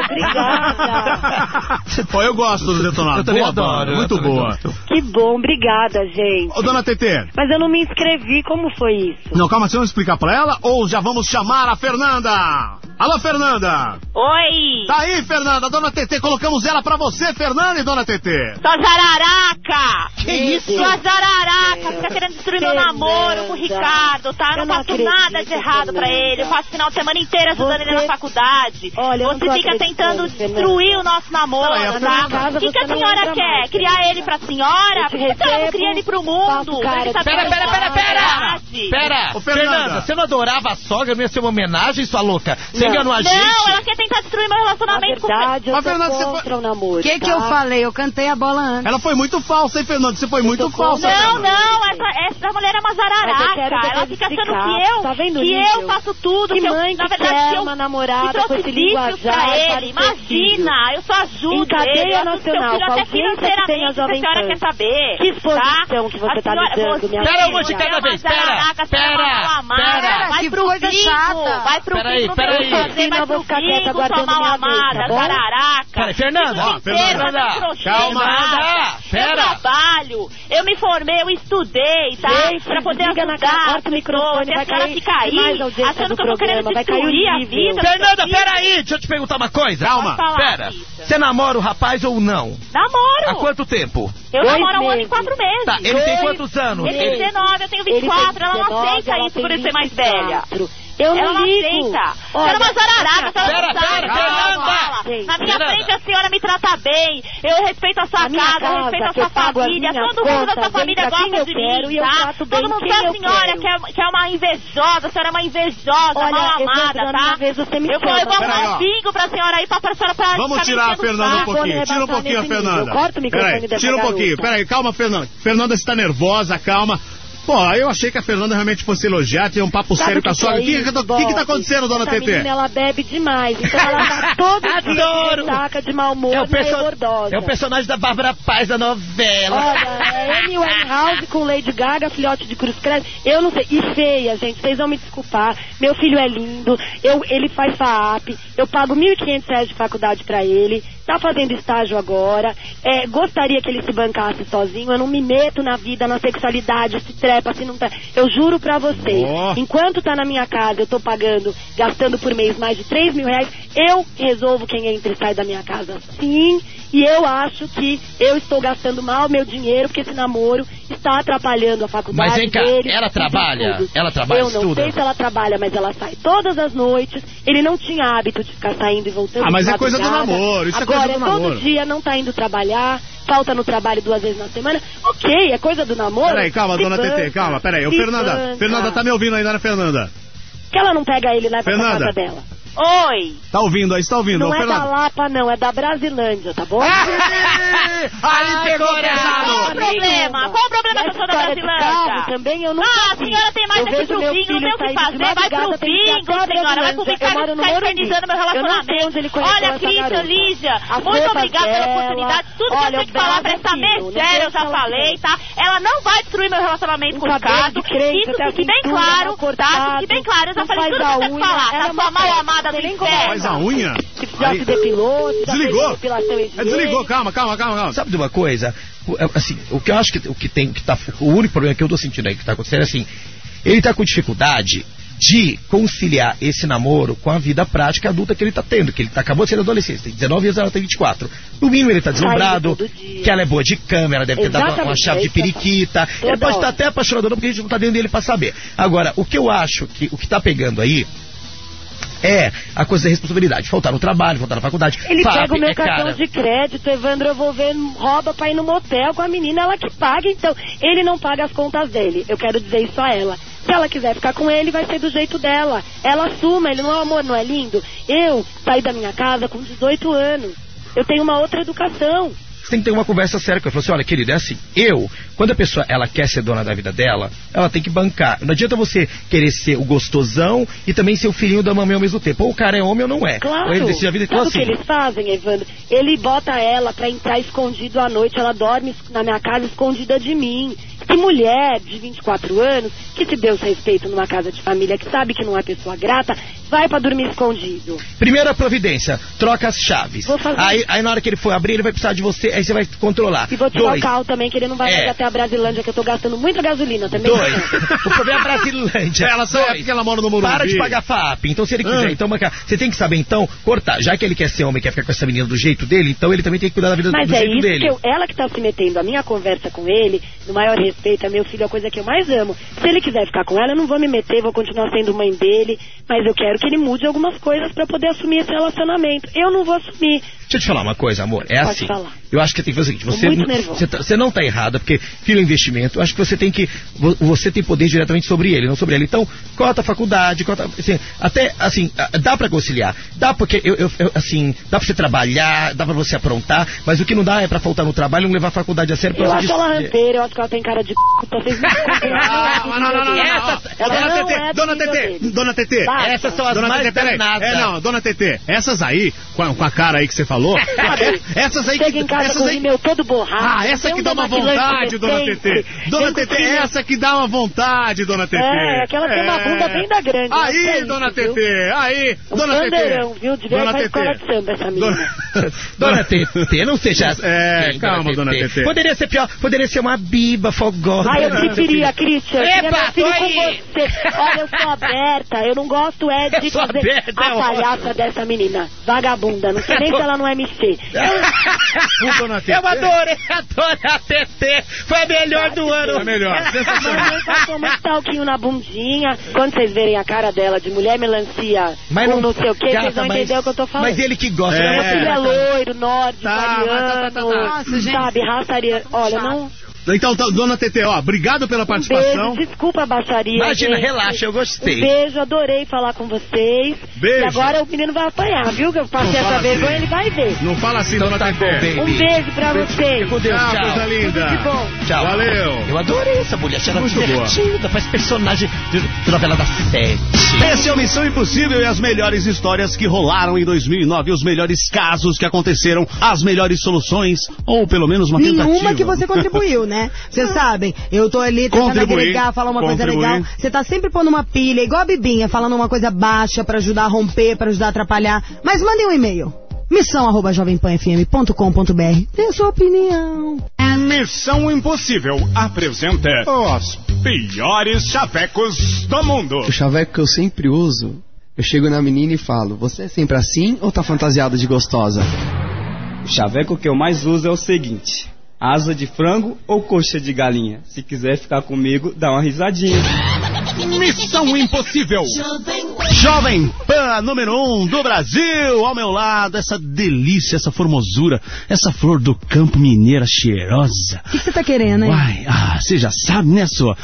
obrigada. Pô, eu gosto do Detonautas. Eu também adoro. Muito boa. Que bom, obrigada, gente. Ô, Dona TT. Mas eu não me inscrevi, como foi isso? Não, calma, você vamos explicar pra ela ou já vamos chamar a Fernanda? Alô, Fernanda! Oi! Tá aí, Fernanda, dona Tetê, colocamos ela pra você, Fernanda e dona Tetê. Sua jararaca! Que isso? Sua jararaca! Fica querendo destruir meu namoro com o Ricardo, tá? Eu não faço nada de errado pra ele. Eu passo o final de semana inteiro ajudando ele na faculdade. Olha, você fica tentando destruir o nosso namoro, tá? O que a senhora quer? Criar ele pra senhora? Por que ela não cria ele pro mundo? Pera! Ô, Fernanda, você não adorava a sogra, não ia ser uma homenagem, sua louca? Você enganou a gente? Não, ela quer tentar destruir meu relacionamento com eu Fernanda, você contra o namoro. O que eu falei? Eu cantei a bola antes. Ela foi muito falsa, hein, Fernanda? Você foi muito falsa, Não, essa mulher é uma jararaca. Ela fica achando que eu faço tudo. Que que mãe eu, na que verdade, quer eu uma namorada com esse linguajar pra ele. Imagina, eu só ajudo em cadeia ele. nacional, Eu até financeiramente, se a senhora quer saber. Que exposição que você tá me dando, minha filha? Pera, uma de cada vez, pera. Vai pro bingo, vai pro bingo pra eu fazer, vai pro bingo, sua mal amada, jararaca. Pera, Fernanda, calma. Pera. Trabalho, eu me formei, eu estudei, tá? Pra poder ajudar as pessoas. E a senhora fica aí, achando que eu tô querendo destruir a vida. Fernanda, peraí, deixa eu te perguntar uma coisa. Calma. Pera, você namora o rapaz ou não? Namoro. Há quanto tempo? Eu namoro há 1 ano e 4 meses. Tá, ele tem quantos anos? Ele tem 19, eu tenho 24, ela não aceita isso por ele ser mais velha. Eu ela não ligo. aceita. Você é uma jararaca, Fernanda. Na minha frente a senhora me trata bem. Eu respeito a sua casa, eu respeito a sua família. Todo mundo da sua família gosta de mim, tá? Todo mundo sabe a senhora que é uma invejosa. A senhora é uma invejosa, mal amada, tá? Eu vou levar um bingo pra senhora aí, pra senhora pra... Vamos tirar a Fernanda um pouquinho. Tira um pouquinho a Fernanda. Peraí, tira um pouquinho. Peraí, calma, Fernanda. Fernanda está nervosa, calma. Pô, eu achei que a Fernanda realmente fosse elogiar, ter um papo sério com a sogra. O que tá acontecendo, dona Tetê? Menina, ela bebe demais, então ela tá todo dia saca de mau humor, é o personagem da Bárbara Paz da novela. Olha, é Amy Winehouse com Lady Gaga, filhote de cruz credo. Eu não sei, e feia, gente, vocês vão me desculpar. Meu filho é lindo, ele faz FAAP, eu pago R$1.500 de faculdade pra ele, tá fazendo estágio agora, gostaria que ele se bancasse sozinho, eu não me meto na vida, na sexualidade, se trepa, se não tá. Eu juro pra vocês, enquanto tá na minha casa, eu tô pagando, gastando por mês mais de R$3.000, eu resolvo quem entra e sai da minha casa, sim, e eu acho que eu estou gastando mal meu dinheiro, porque esse namoro está atrapalhando a faculdade. Mas vem cá, dele, ela trabalha? Ela trabalha, eu não sei se ela trabalha, mas ela sai todas as noites, ele não tinha hábito de ficar saindo e voltando. Mas é coisa do namoro, isso agora, é coisa do namoro. Todo dia não tá indo trabalhar, falta no trabalho 2 vezes na semana, ok, é coisa do namoro. Peraí, calma, dona Tetê, calma, peraí. Fernanda, tá me ouvindo ainda, né, Fernanda? Que ela não pega ele e leva pra casa dela. Oi! Tá ouvindo aí, você tá ouvindo? Não é da Lapa, não, é da Brasilândia, tá bom? Aí pegou pesado! Qual o problema? Qual o problema que eu sou da Brasilândia? Também eu não a senhora tem mais aqui pro bingo, não tem o que fazer, vai pro bingo, senhora, vai pro bingo, ficar infernizando meu relacionamento. Olha, Cristian, Lígia, muito obrigada pela oportunidade, tudo que eu tenho que falar pra essa messéria, eu já falei, tá? Ela não vai destruir meu relacionamento com o Ricardo, isso fique bem claro, tá? Fique bem claro, eu já falei tudo que eu tenho que falar, tá? Sua mal amada do inferno. Faz a unha? Já se depilou, desligou. Desligou, calma. Sabe de uma coisa? Assim, o que eu acho que o único problema que eu tô sentindo aí que tá acontecendo é assim, ele tá com dificuldade de conciliar esse namoro com a vida prática adulta que ele tá tendo, que ele acabou de ser adolescente, tem 19 anos, ela tem 24. No mínimo ele tá deslumbrado, que ela é boa de cama, ela deve ter dado uma chave de periquita, ele pode estar até apaixonado porque a gente não tá dentro dele pra saber. Agora, o que eu acho que o que tá pegando aí é a coisa da responsabilidade. Faltar no trabalho, faltar na faculdade. Ele pega o meu cartão de crédito, Evandro, eu vou ver, rouba pra ir no motel com a menina, ela que paga, então. Ele não paga as contas dele. Eu quero dizer isso a ela. Se ela quiser ficar com ele, vai ser do jeito dela. Ela assuma, ele não é amor, não é lindo? Eu saí da minha casa com 18 anos. Eu tenho uma outra educação. Você tem que ter uma conversa séria com ela. Assim, olha, querida, é assim, quando a pessoa, ela quer ser dona da vida dela, ela tem que bancar. Não adianta você querer ser o gostosão e também ser o filhinho da mamãe ao mesmo tempo. Ou o cara é homem ou não é. Claro. Ou ele decide a vida. Sabe o que eles fazem, Evandro? Ele bota ela pra entrar escondido à noite, ela dorme na minha casa escondida de mim. Que mulher de 24 anos, que se deu respeito numa casa de família, que sabe que não é pessoa grata, vai pra dormir escondido. Primeira providência, troca as chaves. Vou fazer. Aí na hora que ele for abrir, ele vai precisar de você, aí você vai controlar. E vou tirar o carro também, que ele não vai mais até a Brasilândia, que eu tô gastando muita gasolina também. 2. O problema é a Brasilândia. Ela só é porque ela mora no Morumbi. Para de pagar FAP. Então se ele quiser, então você tem que saber então cortar. Já que ele quer ser homem, quer ficar com essa menina do jeito dele, então ele também tem que cuidar da vida do jeito dele. Mas ela que tá se metendo, a minha conversa com ele, no maior respeito, é meu filho, a coisa que eu mais amo. Se ele quiser ficar com ela, eu não vou me meter, vou continuar sendo mãe dele, mas eu quero que ele mude algumas coisas pra poder assumir esse relacionamento. Eu não vou assumir. Deixa eu te falar uma coisa, amor. É Pode assim. falar. Eu acho que tem que fazer o seguinte. Você não tá errada, porque filho é investimento. Eu acho que você tem poder diretamente sobre ele, não sobre ela. Então, cota a faculdade, assim, até assim, dá pra conciliar. Dá porque assim, dá pra você trabalhar, dá pra você aprontar, mas o que não dá é pra faltar no trabalho e não levar a faculdade a sério. Eu acho ela rampeira, eu acho que ela tem cara de vocês me Dona Tetê, essas são as mais danadas. Dona Tetê, essas aí, com a cara aí que você falou, essas aí chega em casa com o rímel todo borrado. Essa que dá uma vontade, Dona Tetê. Dona Tetê, essa que dá uma vontade, Dona Tetê. Aquela tem uma bunda bem da grande. Aí, Dona Tetê, aí, Dona Tetê. Viu? Devia ir pra escola de samba essa menina. Dona Tetê, não seja... calma, Dona Tetê. Poderia ser pior, poderia ser uma biba fogosa. Eu preferia, Christian. Epa, tô aí. Com você. Olha, eu sou aberta, eu não gosto de fazer a palhaça dessa menina. Vagabunda, não sei nem se ela não é MC. Eu adorei a Dona Tetê. Foi a melhor do ano. Foi a melhor. Mamãe passou muito talquinho na bundinha. Quando vocês verem a cara dela de mulher melancia, mas não sei o que, vocês vão entender o que eu tô falando. Mas ele que gosta. Meu filho é loiro, nórdico, ariano, sabe, raça ariana. Olha, não... Então, Dona Tetê, obrigado pela participação. Beijo, desculpa a baixaria. Imagina, relaxa, eu gostei. Beijo, adorei falar com vocês. Beijo. E agora o menino vai apanhar, viu? Que eu passei essa vergonha, ele vai ver. Não fala assim, Dona Tetê. Um beijo pra vocês. Com Deus, tchau. Coisa linda. Tudo de bom. Tchau. Valeu. Eu adorei essa mulher, ela é divertida, faz personagem de novela da Sete. Essa é a Missão Impossível e as melhores histórias que rolaram em 2009, os melhores casos que aconteceram, as melhores soluções, ou pelo menos uma tentativa. Nenhuma que você contribuiu, né? Você sabe, eu tô ali tentando agregar, falar uma coisa legal. Você tá sempre pondo uma pilha, igual a Bibinha, falando uma coisa baixa pra ajudar a romper, pra ajudar a atrapalhar. Mas mandem um e-mail. missão@jovempanfm.com.br. Dê a sua opinião. Missão Impossível apresenta os piores chavecos do mundo. O chaveco que eu sempre uso, eu chego na menina e falo: você é sempre assim ou tá fantasiada de gostosa? O chaveco que eu mais uso é o seguinte: asa de frango ou coxa de galinha? Se quiser ficar comigo, dá uma risadinha. Missão Impossível. Jovem Pan, número 1 do Brasil. Ao meu lado, essa delícia, essa formosura, essa flor do campo mineira cheirosa. O que você tá querendo, hein? Uai, você já sabe, né, sua?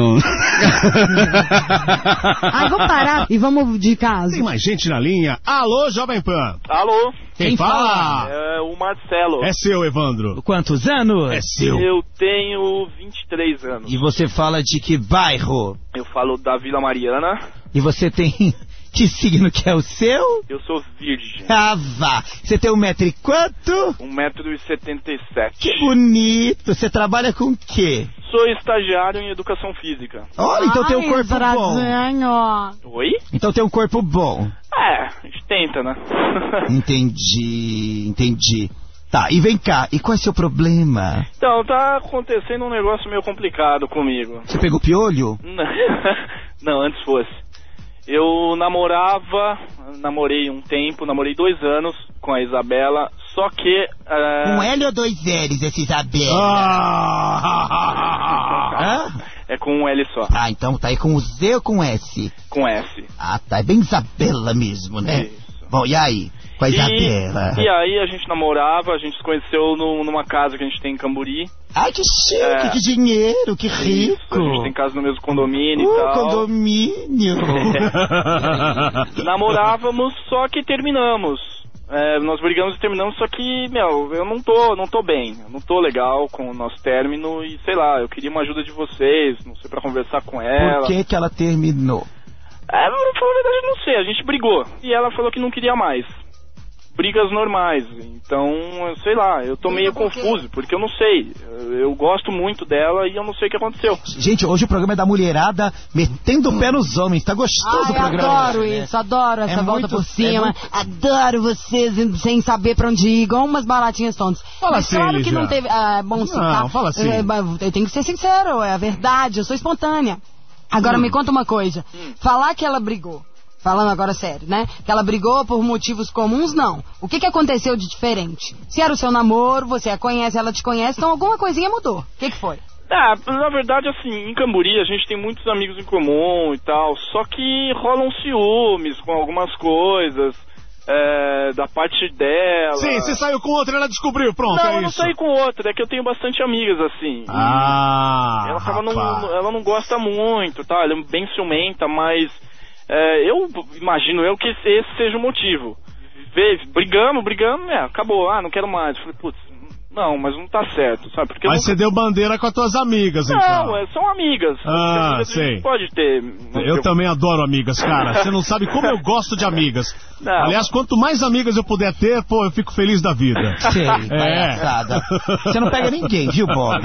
Vamos parar e vamos de casa. Tem mais gente na linha. Alô, Jovem Pan. Alô. Quem fala? É o Marcelo. É seu, Evandro. Quantos anos? É seu. Eu tenho 23 anos. E você fala de que bairro? Eu falo da Vila Mariana. E você tem... Que signo que é o seu? Eu sou virgem. Ah, vá. Você tem 1 metro e quanto? 1,77 m. Que bonito. Você trabalha com o quê? Sou estagiário em educação física. Olha, então tem um corpo bom. Oi? Então tem um corpo bom. A gente tenta, né? Entendi. Tá, e vem cá, e qual é o seu problema? Então, tá acontecendo um negócio meio complicado comigo. Você pegou piolho? Não, antes fosse. Eu namorei um tempo, namorei 2 anos com a Isabela, só que... Um L ou 2 L's, essa Isabela? É com um L só. Ah, então tá aí com o Z ou com S? Com S. Ah, tá, é bem Isabela mesmo, né? Isso. Bom, e aí? Com a Isabela? E aí a gente namorava, a gente se conheceu numa casa que a gente tem em Camburi. Ai, que chique, que dinheiro, que rico. Isso, a gente tem casa no mesmo condomínio e tal. Condomínio. Namorávamos, só que terminamos. Nós brigamos e terminamos, só que, eu não tô bem. Eu não tô legal com o nosso término e, sei lá, eu queria uma ajuda de vocês, não sei, pra conversar com ela. Por que ela terminou? Na verdade, não sei, a gente brigou. E ela falou que não queria mais. brigas normais. Então, sei lá, eu tô meio confuso, porque eu não sei. Eu gosto muito dela e eu não sei o que aconteceu. Gente, hoje o programa é da mulherada metendo o pé nos homens. Tá gostoso o programa. Adoro isso, adoro essa volta por cima. Adoro vocês sem saber pra onde ir, igual umas baratinhas tontas. Fala Mas assim, claro que Lígia. não teve... bom, Não, fala assim. Eu tenho que ser sincero, é a verdade, eu sou espontânea. Agora me conta uma coisa. Falar que ela brigou, falando agora sério, né? Que ela brigou por motivos comuns, não. O que aconteceu de diferente? Se era o seu namoro, você a conhece, ela te conhece, então alguma coisinha mudou. O que foi? Na verdade, assim, em Camburi a gente tem muitos amigos em comum e tal, só que rolam ciúmes com algumas coisas, da parte dela. Sim, você saiu com outra e ela descobriu, pronto, Não, é eu não isso. saí com outra, é que eu tenho bastante amigas assim. Ela acaba ela não gosta muito, tá? Ela é bem ciumenta, mas eu imagino que esse seja o motivo. Brigamos, acabou, não quero mais. Falei, putz, não, mas não tá certo, sabe? Porque Mas você deu bandeira com as tuas amigas, então. Não, são amigas. Amigas a sei. gente pode ter. Eu também adoro amigas, cara. Você não sabe como eu gosto de amigas. Não. Aliás, quanto mais amigas eu puder ter, pô, eu fico feliz da vida. Sei, palhaçada. Você não pega ninguém, viu, Bob?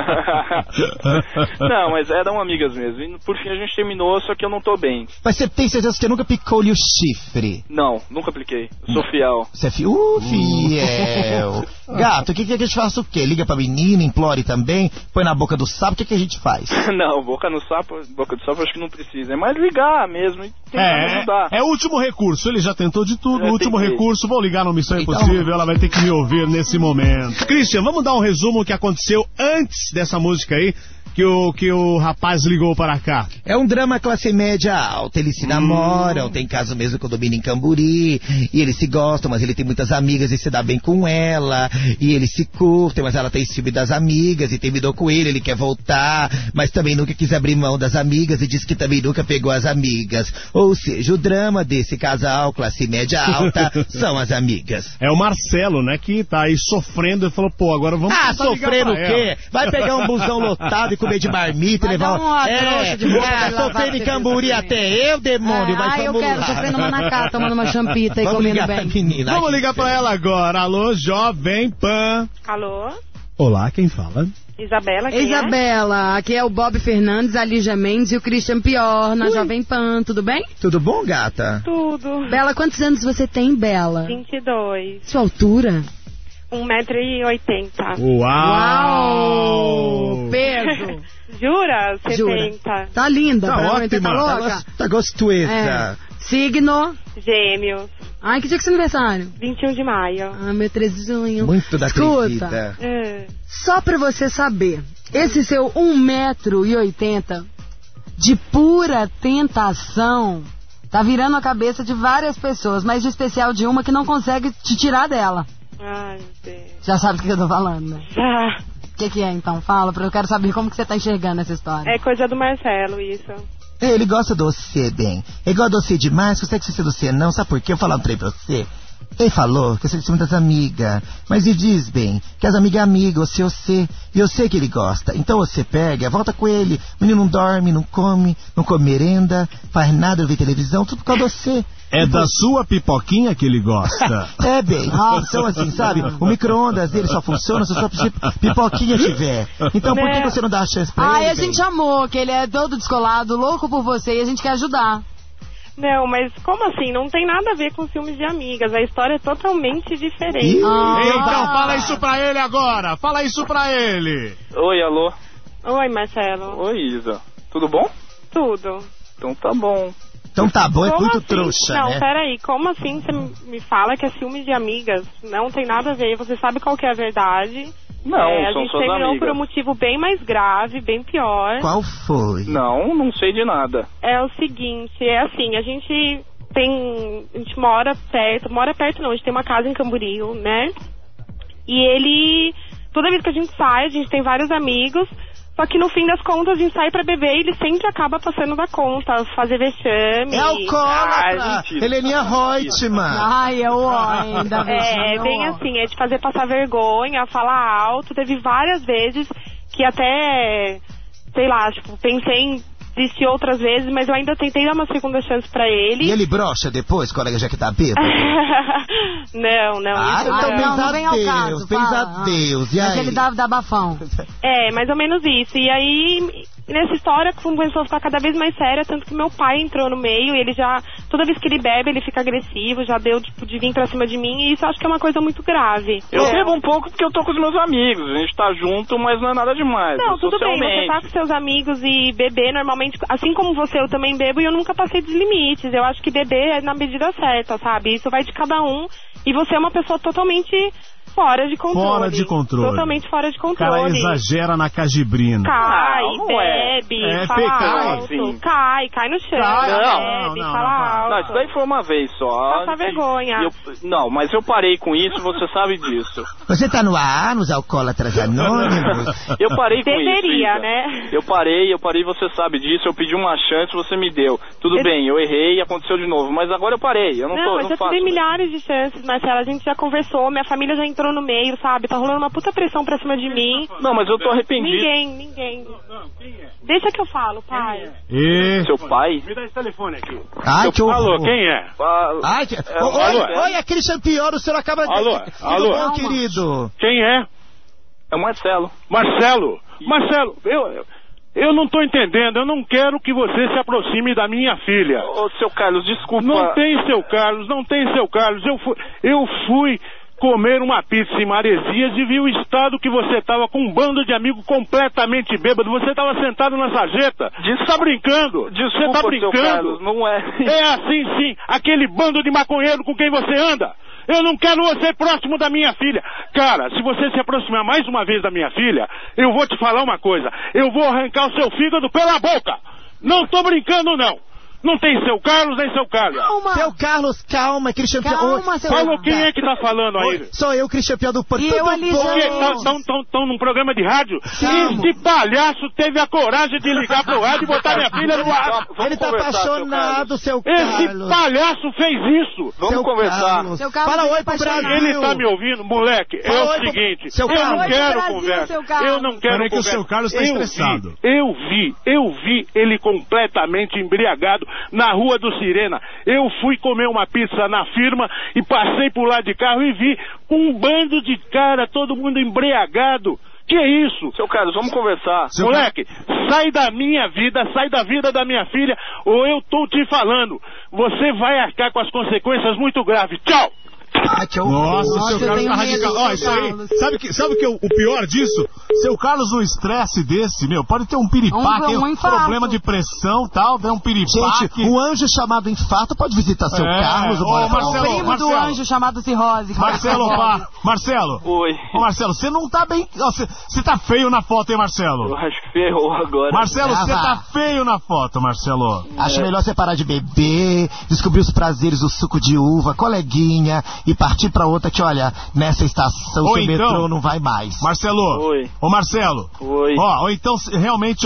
Não, mas eram amigas mesmo. E por fim a gente terminou, só que eu não tô bem. Mas você tem certeza que você nunca picou-lhe o chifre? Não, nunca apliquei. Eu sou fiel. Você é fiel. Gato, o que a gente faz o quê? Liga pra menina, implore também, põe na boca do sapo, o que a gente faz? Não, boca do sapo acho que não precisa. É mais ligar mesmo e tentar me ajudar. É o último recurso, ele já tentou de tudo. O último tentei. recurso, vou ligar no Missão Impossível, ela vai ter que me ouvir nesse momento. Christian, vamos dar um resumo que aconteceu antes dessa música aí, que o rapaz ligou para cá. É um drama classe média alta, eles se namoram, tem caso mesmo com o domínio em Camburi, e eles se gostam, mas ele tem muitas amigas e se dá bem com ela, e eles se curtem, mas ela tem ciúme das amigas e terminou com ele quer voltar, mas também nunca quis abrir mão das amigas e disse que também nunca pegou as amigas. Ou seja, o drama desse casal classe média alta são as amigas. É o Marcelo, né, que tá aí sofrendo e falou, pô, agora vamos tentar ligar sofrendo o pra quê? ela. Vai pegar um busão lotado e comer de marmita e levar... trouxa de roupa pra lavar sofrendo em pra Camburi você até eu, demônio, mas eu vamos quero lá. sofrendo uma nacá, tomando uma champita e Vamos comendo ligar bem. pra menina. Vamos ligar pra ela agora. Alô, Jovem Pan. Alô? Olá, quem fala? Isabela, quem Isabela, aqui é o Bob Fernandes, a Lígia Mendes e o Christian Pior na Jovem Pan, tudo bem? Tudo bom, gata? Tudo. Bela, quantos anos você tem, Bela? 22. Sua altura? 1,80 m. Uau! Peso? Jura? 70. Jura. Tá linda, Tá pra ótima. tá louca? Tá gostosa. É. Signo? Gêmeos. Ai, que dia que é seu aniversário? 21 de maio. Ah, meu 13 de junho. Muito da Escuta, só pra você saber, esse seu 1,80 m de pura tentação tá virando a cabeça de várias pessoas, mas de especial de uma que não consegue te tirar dela. Ai, meu Deus. Já sabe o que eu tô falando, né? Ah, O que é então? Fala, eu quero saber como que você tá enxergando essa história. é coisa do Marcelo, isso. Ele gosta de você, bem. Ele gosta de você demais, consegue ser de você não, sabe por quê? Eu falo um trem pra você. Ele falou que você tem muitas amigas, mas ele diz, bem, que as amigas é amiga, você, e eu sei que ele gosta. Então você pega, volta com ele. O menino não dorme, não come merenda, faz nada, não vê televisão, tudo por causa de você. É da sua pipoquinha que ele gosta. É, bem, então assim, sabe, o micro-ondas dele só funciona se a sua pipoquinha tiver. Então por que você não dá a chance pra ele, a gente bem? amou, que ele é todo descolado, louco por você e a gente quer ajudar. Não, mas como assim? Não tem nada a ver com ciúmes de amigas. A história é totalmente diferente. Então fala isso pra ele agora. Fala isso pra ele. Oi, alô. Oi, Marcelo. Oi, Isa. Tudo bom? Tudo. Então tá bom. Então tá bom, é Como muito assim? trouxa, Não, né? peraí, como assim você me fala que é ciúmes de amigas? Não tem nada a ver, você sabe qual que é a verdade. Não, a são gente suas terminou amigas. por um motivo bem mais grave, bem pior. Qual foi? Não sei de nada. É o seguinte, é assim, a gente mora perto não, a gente tem uma casa em Camboriú, né? E ele, toda vez que a gente sai, a gente tem vários amigos, só que no fim das contas a gente sai pra beber e ele sempre acaba passando da conta, fazer vexame. É alcoólatra! mentira. Heleninha Reutemann. Ai, é o ainda. Bem assim, é de fazer passar vergonha, falar alto. Teve várias vezes que até, sei lá, tipo, pensei em desistir outras vezes, mas eu ainda tentei dar uma segunda chance pra ele. E ele brocha depois, colega, já que tá bêbado? Não. Não vem ao caso. Pesadeus. E mas aí? ele dá bafão. É, mais ou menos isso. E aí, nessa história, começou a ficar cada vez mais séria, tanto que meu pai entrou no meio, e ele já, toda vez que ele bebe, ele fica agressivo, já deu, tipo, de vir pra cima de mim, e isso eu acho que é uma coisa muito grave. Eu bebo um pouco porque eu tô com os meus amigos, a gente tá junto, mas não é nada demais. Não, tudo bem, você tá com seus amigos e beber normalmente, assim como você, eu também bebo e eu nunca passei dos limites. Eu acho que beber é na medida certa, sabe? Isso vai de cada um, e você é uma pessoa totalmente fora de controle. Fora de controle. Totalmente fora de O controle. cara exagera na cajibrina. Cai, bebe, fala alto, assim. cai no chão, bebe, fala alto. Não, isso daí foi uma vez só. Passa vergonha. Não, mas eu parei com isso, você sabe disso. Você tá no ar, nos Alcoólatras Anônimos? Eu parei com Deveria, isso. né? Eu parei, você sabe disso, eu pedi uma chance, você me deu. Tudo bem, eu errei e aconteceu de novo, mas agora eu parei, eu não mas eu faço. tive milhares de chances, Marcela, a gente já conversou, minha família já entrou no meio, sabe? Tá rolando uma puta pressão pra cima de mim. Não, mas eu tô arrependido. Ninguém. Deixa que eu falo, pai. Seu pai? Me dá esse telefone aqui. Ai, que horror. Alô, quem é? Ai, oi, é Christian Pior, o senhor acaba de... Alô. Tudo bom, querido? Quem é? É o Marcelo. Marcelo, eu não tô entendendo, eu não quero que você se aproxime da minha filha. Ô, seu Carlos, desculpa. Não tem seu Carlos. Eu fui comer uma pizza em Maresias e vi o estado que você estava com um bando de amigos completamente bêbado. Você estava sentado na sarjeta. Você tá brincando. Você tá brincando. Seu Carlos, não é. É assim sim, aquele bando de maconheiro com quem você anda. Eu não quero você próximo da minha filha. Cara, se você se aproximar mais uma vez da minha filha, eu vou te falar uma coisa. Eu vou arrancar o seu fígado pela boca. Não tô brincando, não. Não tem seu Carlos nem seu Carlos. Calma. Seu Carlos, calma, Christian Pior. Falou quem é que tá falando aí? Sou eu, Christian Pior do Porto. Estão num programa de rádio? Esse palhaço teve a coragem de ligar pro rádio e botar minha filha no ar. Ele tá apaixonado, seu Carlos. Esse palhaço fez isso. Vamos conversar. Fala oi pro Brasil. Ele tá me ouvindo, moleque. É o seguinte, eu não quero conversa. Eu não quero conversa. Que o seu Carlos tá estressado. Eu vi ele completamente embriagado na Rua do Sirena. Eu fui comer uma pizza na firma e passei por lá de carro e vi um bando de cara, todo mundo embriagado. Que é isso? Seu Carlos, vamos conversar. Moleque, sai da minha vida, sai da vida da minha filha, ou eu tô te falando. Você vai arcar com as consequências muito graves. Tchau! Nossa, seu Carlos tá radical. Ó, isso aí. Sabe que o pior disso? Seu Carlos, no estresse desse, pode ter um piripaque, problema de pressão e tal, um piripaque. Gente, um anjo chamado infarto pode visitar seu Carlos. O primo do anjo chamado cirrose. Marcelo. Oi. Marcelo, você não tá bem. Você tá feio na foto, hein, Marcelo? Eu acho que ferrou agora. Marcelo, você tá feio na foto, Marcelo. Acho melhor você parar de beber, descobrir os prazeres do suco de uva, coleguinha, e partir pra outra que, olha, nessa estação seu metrô não vai mais. Marcelo. Oi. Ô, Marcelo. Oi. Ou então, realmente,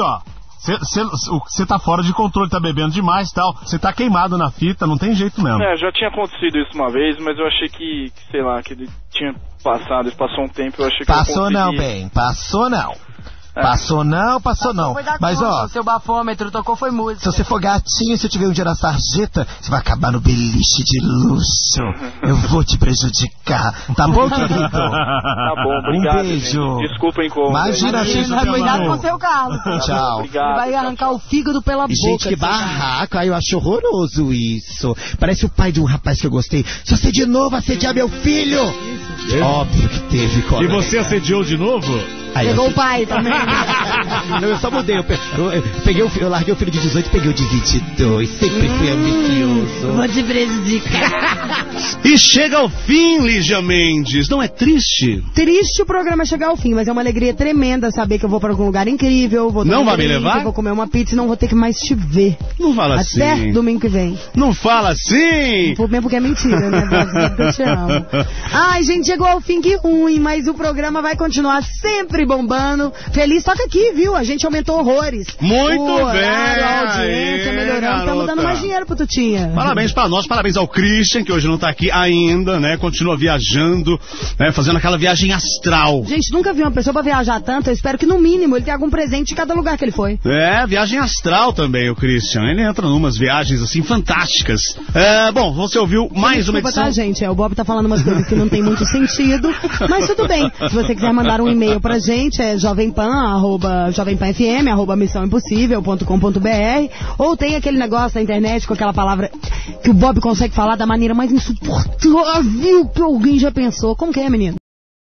você tá fora de controle, tá bebendo demais e tal. Você tá queimado na fita, não tem jeito mesmo. Já tinha acontecido isso uma vez, mas eu achei que sei lá, que ele tinha passado, ele passou um tempo, eu achei que passou não, bem, passou não. Passou não. Mas ó, seu bafômetro tocou foi música. Se você for gatinho, se eu tiver um dia na sarjeta, você vai acabar no beliche de luxo. Eu vou te prejudicar. Tá bom, querido? Tá bom, obrigado. Um beijo. Gente. Desculpem como. Imagina, cuidado com o seu Carlos. Tchau. Obrigado, ele vai arrancar o fígado pela boca. Gente, que barraco. Ai, eu acho horroroso isso. Parece o pai de um rapaz que eu gostei. Se você de novo assediar meu filho. Óbvio que teve, colega. E você assediou de novo? Pegou o pai também. Não, eu só mudei. Eu larguei o filho de 18 e peguei o de 22. Sempre fui ambicioso. Vou te prejudicar. E chega ao fim, Lígia Mendes. Não é triste? Triste o programa chegar ao fim, mas é uma alegria tremenda saber que eu vou para algum lugar incrível. Não vai me levar? Vou comer uma pizza e não vou ter que mais te ver. Não fala assim. Até domingo que vem. Não fala assim. Mesmo porque é mentira, né? Eu te amo. Ai, gente, chegou ao fim, que ruim, mas o programa vai continuar sempre bombando. Feliz, toca aqui, viu? A gente aumentou horrores. Muito bem. A audiência melhorando. Estamos tô dando mais dinheiro pro Tutinha. Parabéns pra nós, parabéns ao Christian, que hoje não tá aqui ainda, né? Continua viajando, né? Fazendo aquela viagem astral. Gente, nunca vi uma pessoa pra viajar tanto. Eu espero que no mínimo ele tenha algum presente em cada lugar que ele foi. É, viagem astral também, o Christian. Ele entra numas viagens assim fantásticas. Bom, você ouviu mais uma edição. Tá, gente? O Bob tá falando umas coisas que não tem muito sentido, mas tudo bem. Se você quiser mandar um e-mail pra gente, é jovempan@missãoimpossível.com.br, ou tem aquele negócio na internet com aquela palavra que o Bob consegue falar da maneira mais insuportável que alguém já pensou. Como que é, menino?